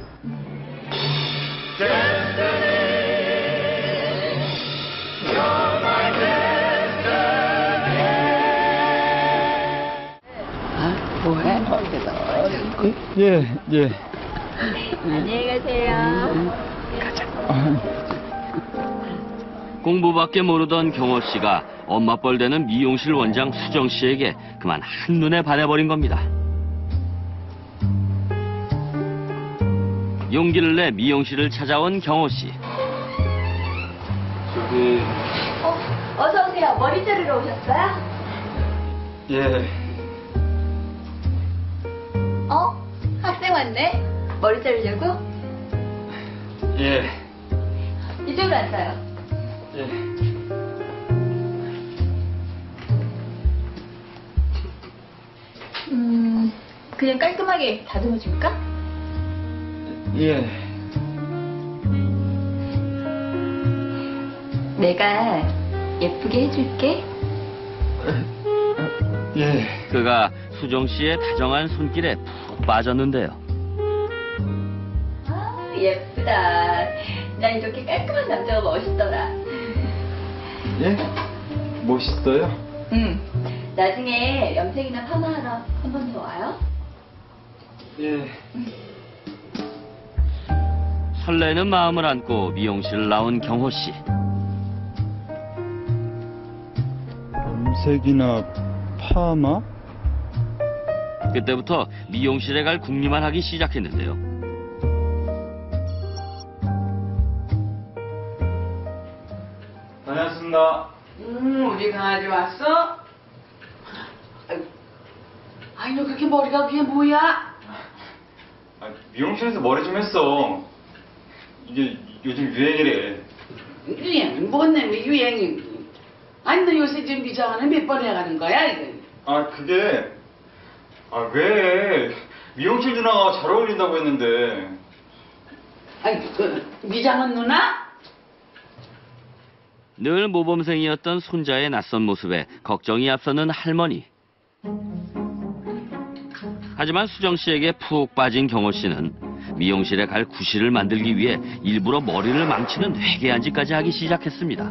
뭐해? 예. 안녕히 가세요. 공부밖에 모르던 경호 씨가 엄마 뻘 되는 미용실 원장 수정 씨에게 그만 한눈에 반해버린 겁니다. 용기를 내 미용실을 찾아온 경호 씨. 저기, 어서 오세요. 머리 자르러 오셨어요? 예. 학생 왔네. 머리 자르려고? 예. 이쪽으로 앉아요. 예. 그냥 깔끔하게 다듬어 줄까? 예. 내가 예쁘게 해줄게. 예. 그가 수정 씨의 다정한 손길에 푹 빠졌는데요. 예쁘다. 난 이렇게 깔끔한 남자가 멋있더라. 예? 멋있어요? 나중에 염색이나 파마하러 한 번 더 와요? 예. 설레는 마음을 안고 미용실을 나온 경호 씨. 염색이나 파마? 그때부터 미용실에 갈 궁리만 하기 시작했는데요. 다녀왔습니다. 우리 강아지 왔어? 아이, 너 그렇게 머리가 그게 뭐야? 미용실에서 머리 좀 했어. 이게 요즘 유행이래. 유행, 뭔 놈의 유행이. 아니, 너 요새 지금 미장원을 몇 번 해가는 거야, 이거? 그게 왜 미용실 누나가 잘 어울린다고 했는데. 아니, 미장원 누나? 늘 모범생이었던 손자의 낯선 모습에 걱정이 앞서는 할머니. 하지만 수정 씨에게 푹 빠진 경호 씨는 미용실에 갈 구실을 만들기 위해 일부러 머리를 망치는 회개한 짓까지 하기 시작했습니다.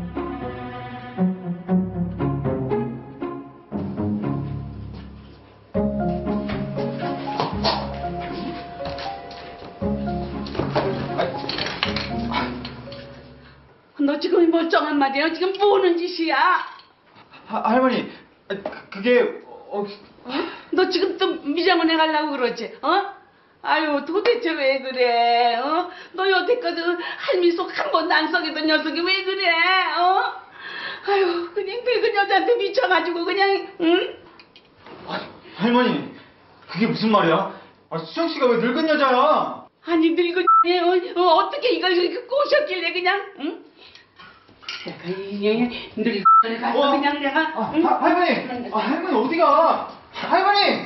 너 지금 멀쩡한 말이야? 지금 뭐 하는 짓이야? 할머니, 그게 너 지금 또 미장원에 가려고 그러지? 아유, 도대체 왜 그래? 너 여태까지 할미 속 한 번도 안 썩이던 녀석이 왜 그래? 아유, 그냥 늙은 여자한테 미쳐가지고 그냥, 응? 할머니, 그게 무슨 말이야? 수정 씨가 왜 늙은 여자야? 아니, 늙은 어떻게 이걸 이렇게 꼬셨길래 그냥, 응? 내가 이 늙은 가서 그냥 내가, 응? 할머니! 할머니 어디가? 할머니!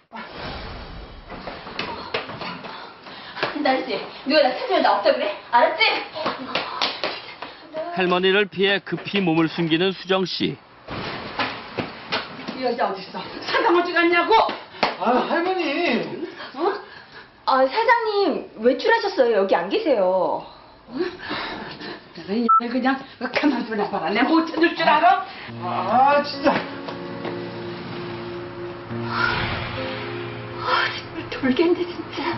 나르지, 누가 나 찾으면 나 없다 그래? 알았지? 할머니를 피해 급히 몸을 숨기는 수정 씨. 이 여자 어딨어? 사장 어디 갔냐고? 할머니! 사장님 외출하셨어요. 여기 안 계세요. 내가 이 그냥 가만 둬놔봐라. 내가 못 찾을 줄 알아? 진짜. 돌겠네 진짜.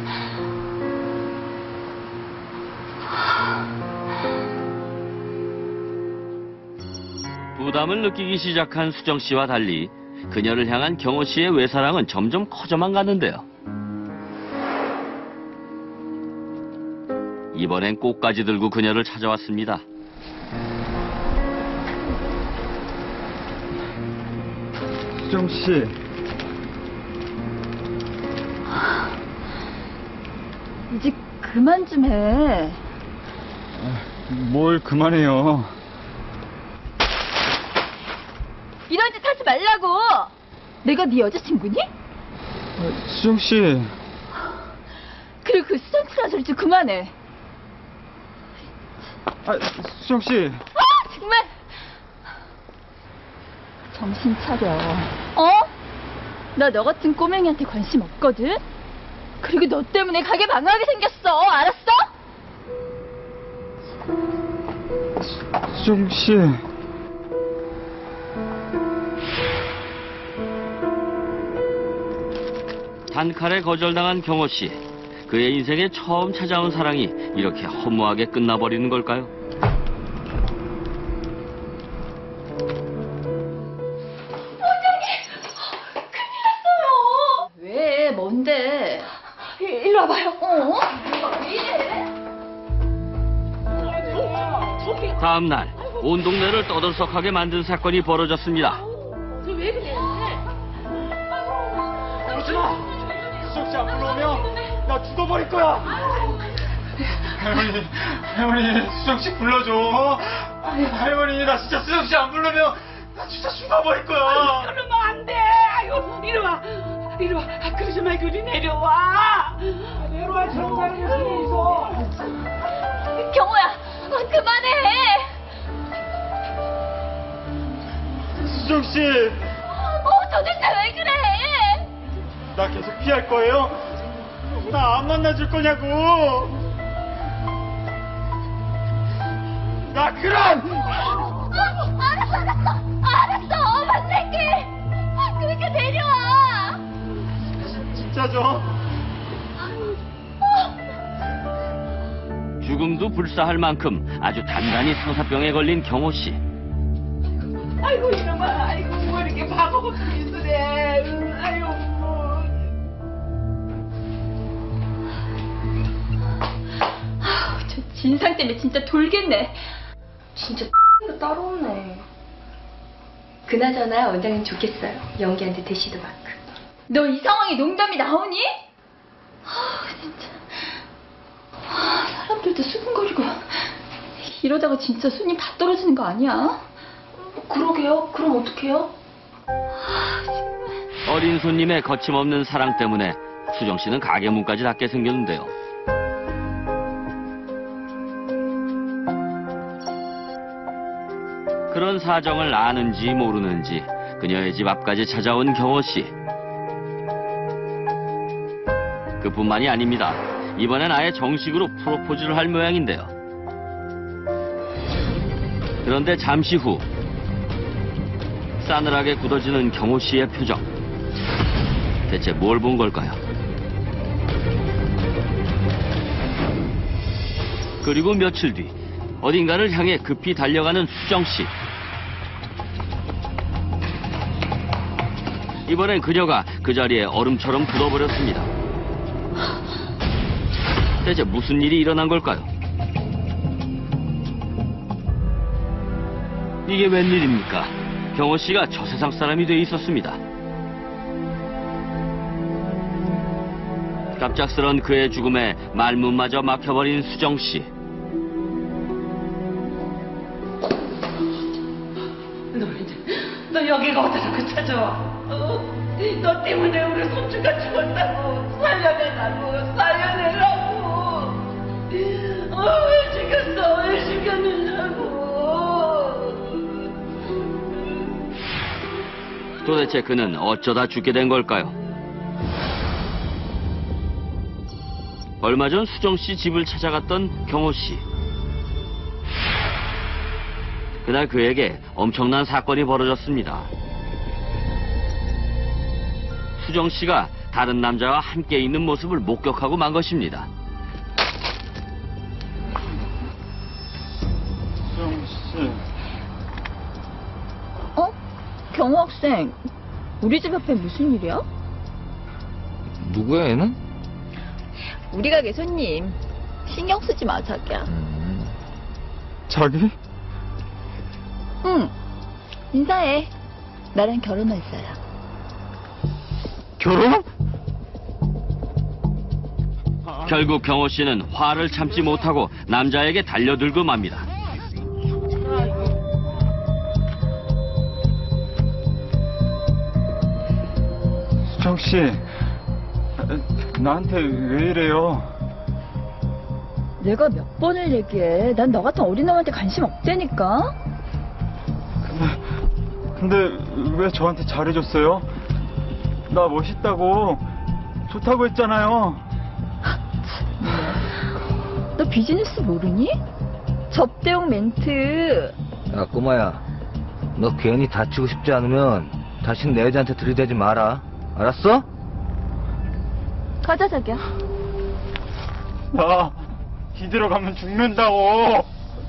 부담을 느끼기 시작한 수정 씨와 달리 그녀를 향한 경호 씨의 외사랑은 점점 커져만 가는데요. 이번엔 꽃까지 들고 그녀를 찾아왔습니다. 수정 씨. 이제 그만 좀 해. 뭘 그만해요. 이런 짓 하지 말라고. 내가 네 여자친구니? 수정 씨. 그리고 그 수정치라는 소리 좀 그만해. 수정 씨. 정말. 정신 차려. 나 너 같은 꼬맹이한테 관심 없거든? 그리고 너 때문에 가게 망하게 생겼어. 알았어? 수정 씨. 단칼에 거절당한 경호 씨. 그의 인생에 처음 찾아온 사랑이 이렇게 허무하게 끝나버리는 걸까요? 왜? 뭔데? 일로 와봐요. 왜 이래? 다음 날 온 동네를 떠들썩하게 만든 사건이 벌어졌습니다. 왜 그래? 그러지마! 수정 씨 안 불러오면 나 죽어버릴 거야! 할머니, 수정 씨 불러줘. 할머니, 나 진짜 수정 씨 안 부르면 나 진짜 죽어버릴 거야. 그러면 안 돼. 아유, 이리 와. 그러지 말고 우리 내려와. 내려와, 정말 있어. 경호야, 그만해. 수정 씨. 도대체 왜 그래? 나 계속 피할 거예요? 나 안 만나줄 거냐고. 나 그럼. 알았어. 모두 불사할 만큼 아주 단단히 상사병에 걸린 경호 씨. 아이고 이놈아, 아이고 왜 이렇게 바보 같은 짓을 해. 아이고. 저 진상 때문에 진짜 돌겠네. 진짜 X가 따로 없네. 그나저나 원장님 좋겠어요. 연기한테 대시도 많고. 너 이 상황에 농담이 나오니? 진짜. 사람들도 수근거리고. 이러다가 진짜 손님 다 떨어지는 거 아니야? 그러게요. 그럼 어떡해요? 어린 손님의 거침없는 사랑 때문에 수정 씨는 가게 문까지 닫게 생겼는데요. 그런 사정을 아는지 모르는지 그녀의 집 앞까지 찾아온 경호 씨. 그뿐만이 아닙니다. 이번엔 아예 정식으로 프로포즈를 할 모양인데요. 그런데 잠시 후 싸늘하게 굳어지는 경호 씨의 표정. 대체 뭘 본 걸까요? 그리고 며칠 뒤 어딘가를 향해 급히 달려가는 수정 씨. 이번엔 그녀가 그 자리에 얼음처럼 굳어버렸습니다. 대체 무슨 일이 일어난 걸까요? 이게 웬일입니까? 경호 씨가 저 세상 사람이 돼 있었습니다. 갑작스런 그의 죽음에 말문마저 막혀버린 수정 씨. 너 여기가 어디라고 찾아와? 너 때문에 우리 손주가 죽었다고. 살려내라고. 왜 죽였어? 왜 죽였느냐고. 도대체 그는 어쩌다 죽게 된 걸까요? 얼마 전 수정 씨 집을 찾아갔던 경호 씨. 그날 그에게 엄청난 사건이 벌어졌습니다. 수정 씨가 다른 남자와 함께 있는 모습을 목격하고 만 것입니다. 수정 씨. 경호 학생, 우리 집 앞에 무슨 일이야? 누구야 얘는? 우리 가게 손님. 신경 쓰지 마, 자기야. 자기? 응. 인사해. 나랑 결혼할 사람. 결혼? 결국 경호 씨는 화를 참지 못하고 남자에게 달려들고 맙니다. 수정 씨, 나한테 왜 이래요? 내가 몇 번을 얘기해. 난 너 같은 어린놈한테 관심 없다니까. 근데 왜 저한테 잘해줬어요? 나 멋있다고, 좋다고 했잖아요. 너 비즈니스 모르니? 접대용 멘트. 야 꼬마야, 너 괜히 다치고 싶지 않으면 다신 내 여자한테 들이대지 마라. 알았어? 가자, 자기야. 나 이대로 가면 죽는다고.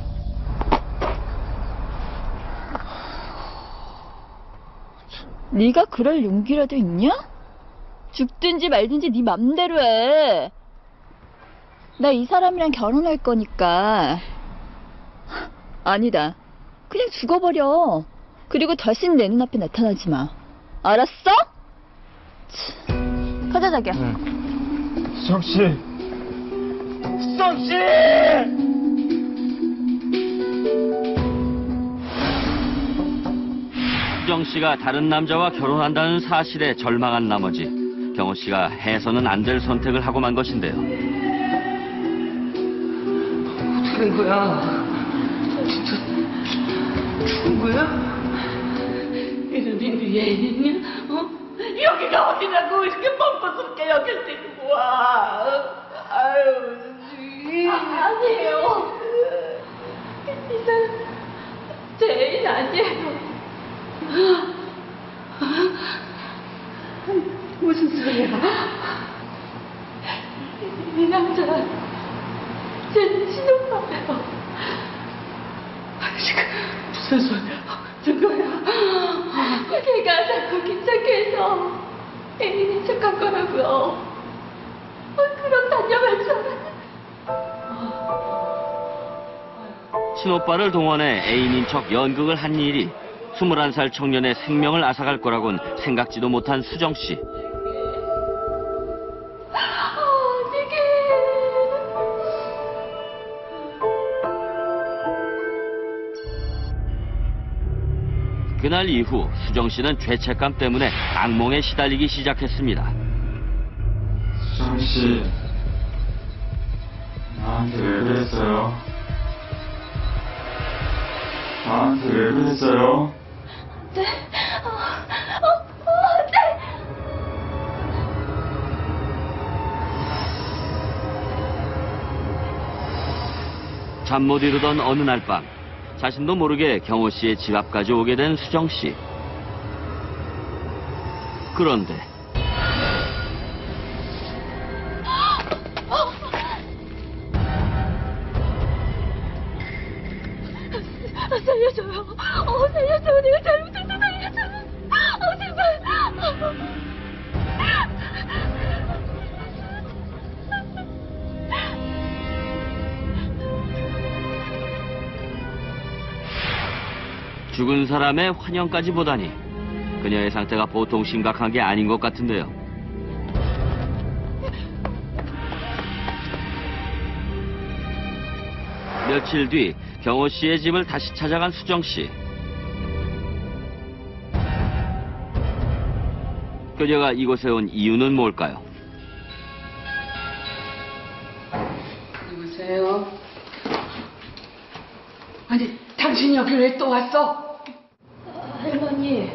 네가 그럴 용기라도 있냐? 죽든지 말든지 네 맘대로 해. 나 이 사람이랑 결혼할 거니까. 아니다. 그냥 죽어버려. 그리고 다신 내 눈앞에 나타나지 마. 알았어? 가자, 자기야. 수정 씨, 수정 씨! 수정 씨가 다른 남자와 결혼한다는 사실에 절망한 나머지 경호 씨가 해서는 안 될 선택을 하고 만 것인데요. 어떻게 된 거야? 진짜 죽은 거야? 이놈이 왜 있냐? 여기가 어디라고 이렇게 뻔뻔스럽게 여길 데리고 와. 아유, 아니에요. 이 사람 제 애인 아니에요. 무슨 소리야? 이 남자 제 친오빠예요. 애인인 척한 거라고요. 그럼 다녀갈 줄 알았는데. 친오빠를 동원해 애인인 척 연극을 한 일이 21살 청년의 생명을 앗아갈 거라곤 생각지도 못한 수정 씨. 그날 이후 수정 씨는 죄책감 때문에 악몽에 시달리기 시작했습니다. 수정 씨, 나한테 왜 그랬어요? 나한테 왜 그랬어요? 네? 네. 잠 못 이루던 어느 날 밤, 자신도 모르게 경호 씨의 집 앞까지 오게 된 수정 씨. 그런데 살려줘요. 살려줘요. 내가 잘못해서 살려줘요. 제발. 죽은 사람의 환영까지 보다니 그녀의 상태가 보통 심각한 게 아닌 것 같은데요. 며칠 뒤 경호 씨의 집을 다시 찾아간 수정 씨. 그녀가 이곳에 온 이유는 뭘까요? 누구세요? 아니, 당신 여기 왜 또 왔어? 할머니,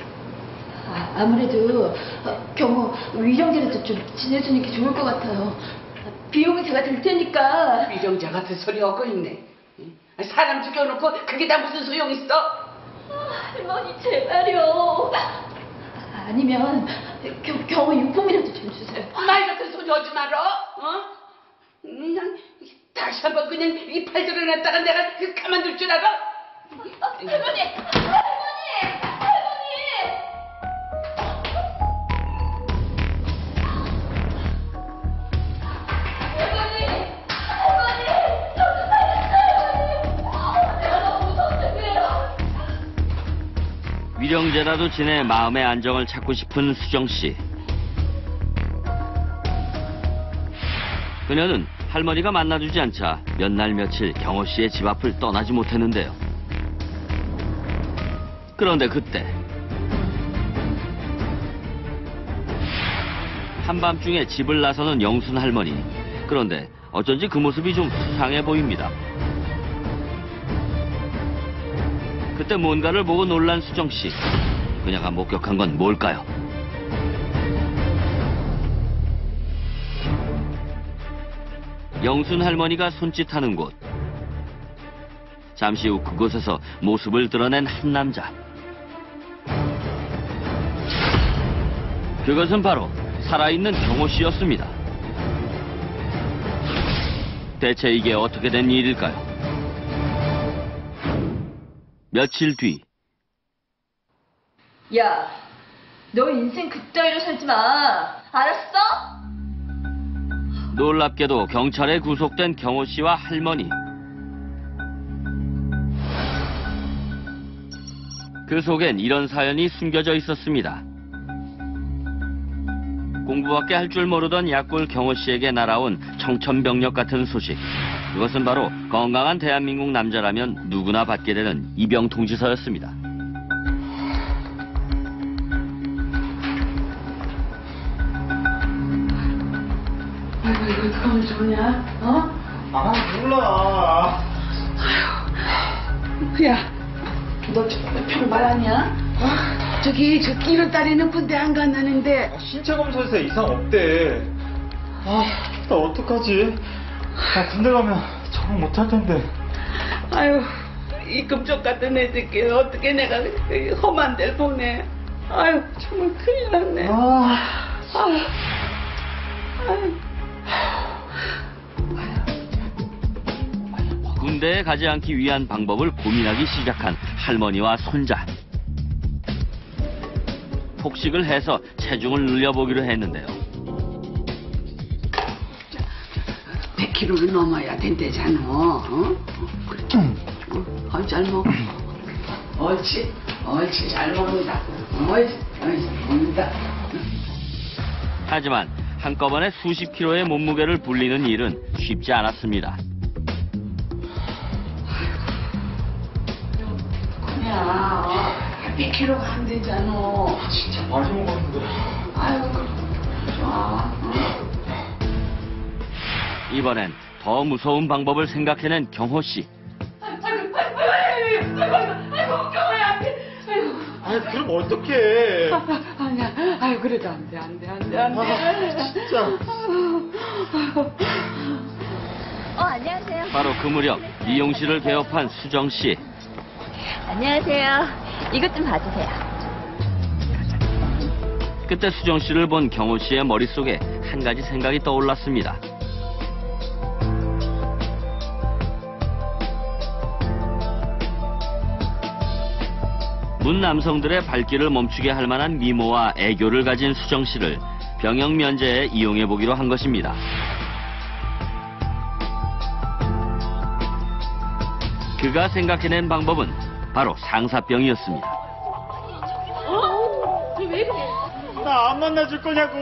아무래도 경호 위정제라도 좀 지내주는 게 좋을 것 같아요. 비용은 제가 들 테니까. 위정자 같은 소리 하고 있네. 사람 죽여놓고 그게 다 무슨 소용 있어? 할머니 제발요. 아니면 경호 유품이라도 좀 주세요. 말 같은 소리 하지 마라. 난 다시 한번 그냥 이 팔 드러냈다가 내가 가만둘 줄 알아? 할머니! 위령제라도 지내 마음의 안정을 찾고 싶은 수정 씨. 그녀는 할머니가 만나주지 않자 몇 날 며칠 경호 씨의 집 앞을 떠나지 못했는데요. 그런데 그때 한밤중에 집을 나서는 영순 할머니. 그런데 어쩐지 그 모습이 좀 수상해 보입니다. 그때 뭔가를 보고 놀란 수정 씨. 그녀가 목격한 건 뭘까요? 영순 할머니가 손짓하는 곳. 잠시 후 그곳에서 모습을 드러낸 한 남자. 그것은 바로 살아있는 경호 씨였습니다. 대체 이게 어떻게 된 일일까요? 며칠 뒤. 야, 너 인생 그따위로 살지 마. 알았어? 놀랍게도 경찰에 구속된 경호 씨와 할머니. 그 속엔 이런 사연이 숨겨져 있었습니다. 공부밖에 할 줄 모르던 약골 경호 씨에게 날아온 청천벽력 같은 소식. 그것은 바로 건강한 대한민국 남자라면 누구나 받게 되는 입영 통지서였습니다. 아이고, 이거 누가 먼저 오냐? 몰라. 야, 너 별로 말 아니야? 저기 이런 딸이는 군대 안 간다는데. 신체 검사에서 이상 없대. 나 어떡하지? 나 군대 가면 적응 못할 텐데. 아유, 이 금쪽 같은 애 새끼 어떻게 내가 험한 데를 보내. 아유, 정말 큰일 났네. 군대에 가지 않기 위한 방법을 고민하기 시작한 할머니와 손자. 폭식을 해서 체중을 늘려보기로 했는데요. 100kg를 넘어야 된대잖아. 잘 먹어. 옳지, 잘 먹는다. 옳지, 먹는다. 하지만 한꺼번에 수십 킬로의 몸무게를 불리는 일은 쉽지 않았습니다. 그냥 100kg가 안 되잖아. 진짜 많이 먹었는데. 아유, 좋아. 이번엔 더 무서운 방법을 생각해낸 경호 씨. 아이고, 경호야. 아니, 그럼 어떡해. 아니야, 아유, 그래도 안 돼. 진짜. 안녕하세요. 바로 그 무렵 미용실을 개업한 수정 씨. 안녕하세요. 이것 좀 봐주세요. 그때 수정 씨를 본 경호 씨의 머릿속에 한 가지 생각이 떠올랐습니다. 문 남성들의 발길을 멈추게 할 만한 미모와 애교를 가진 수정 씨를 병역 면제에 이용해 보기로 한 것입니다. 그가 생각해낸 방법은 바로 상사병이었습니다. 왜 그래? 나 안 만나줄 거냐고.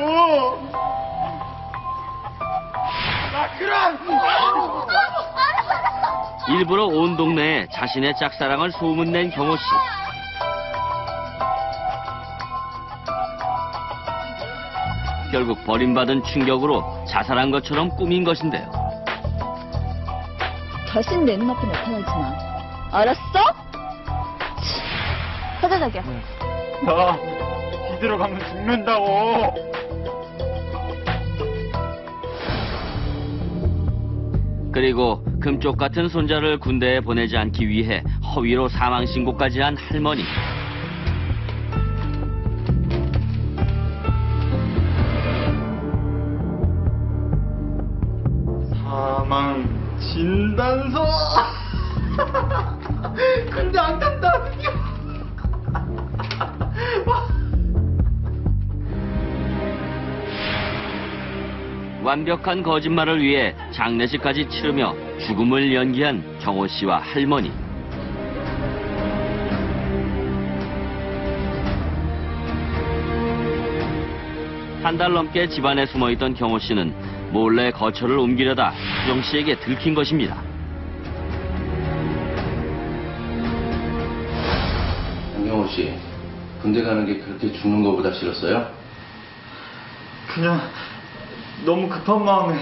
나 그럼. 일부러 온 동네에 자신의 짝사랑을 소문낸 경호 씨. 결국 버림받은 충격으로 자살한 것처럼 꾸민 것인데요. 다신 내 눈앞에 나타나지 마. 알았어? 가자, 자기야. 나 이대로 가면 죽는다고. 그리고 금쪽 같은 손자를 군대에 보내지 않기 위해 허위로 사망 신고까지 한 할머니. 사망 진단서. 근데 안 간다. 완벽한 거짓말을 위해 장례식까지 치르며 죽음을 연기한 경호 씨와 할머니. 한 달 넘게 집안에 숨어있던 경호 씨는 몰래 거처를 옮기려다 수정 씨에게 들킨 것입니다. 안경호 씨, 군대 가는 게 그렇게 죽는 것보다 싫었어요? 그냥 너무 급한 마음에.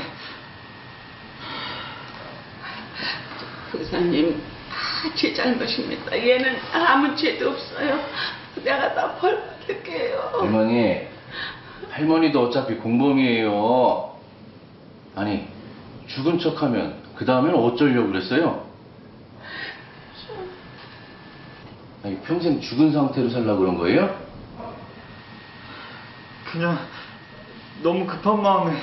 의사님, 다 제 잘못입니다. 얘는 아무 죄도 없어요. 내가 다 벌받을게요. 할머니도 어차피 공범이에요. 아니, 죽은 척하면 그 다음엔 어쩌려고 그랬어요? 아니, 평생 죽은 상태로 살려고 그런 거예요? 그냥 너무 급한 마음에.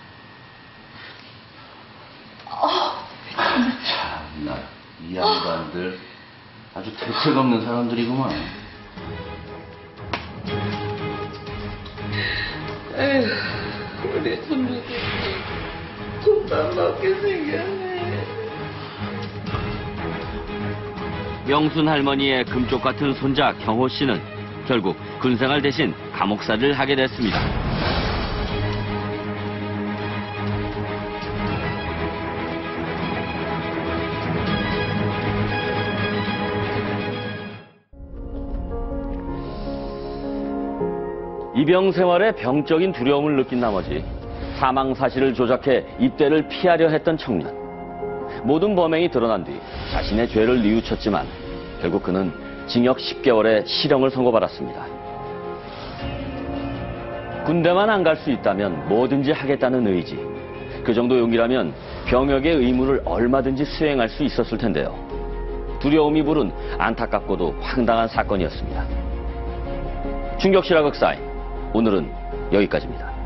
참나, 이 양반들 아주 대책 없는 사람들이구만. 에휴, 우리 손주들이 국밥 먹게 생겼네. 명순 할머니의 금쪽 같은 손자 경호 씨는 결국 군생활 대신 감옥살이를 하게 됐습니다. 입영 생활에 병적인 두려움을 느낀 나머지 사망 사실을 조작해 입대를 피하려 했던 청년. 모든 범행이 드러난 뒤 자신의 죄를 뉘우쳤지만 결국 그는 징역 10개월의 실형을 선고받았습니다. 군대만 안 갈 수 있다면 뭐든지 하겠다는 의지. 그 정도 용기라면 병역의 의무를 얼마든지 수행할 수 있었을 텐데요. 두려움이 부른 안타깝고도 황당한 사건이었습니다. 충격실화 극사인 오늘은 여기까지입니다.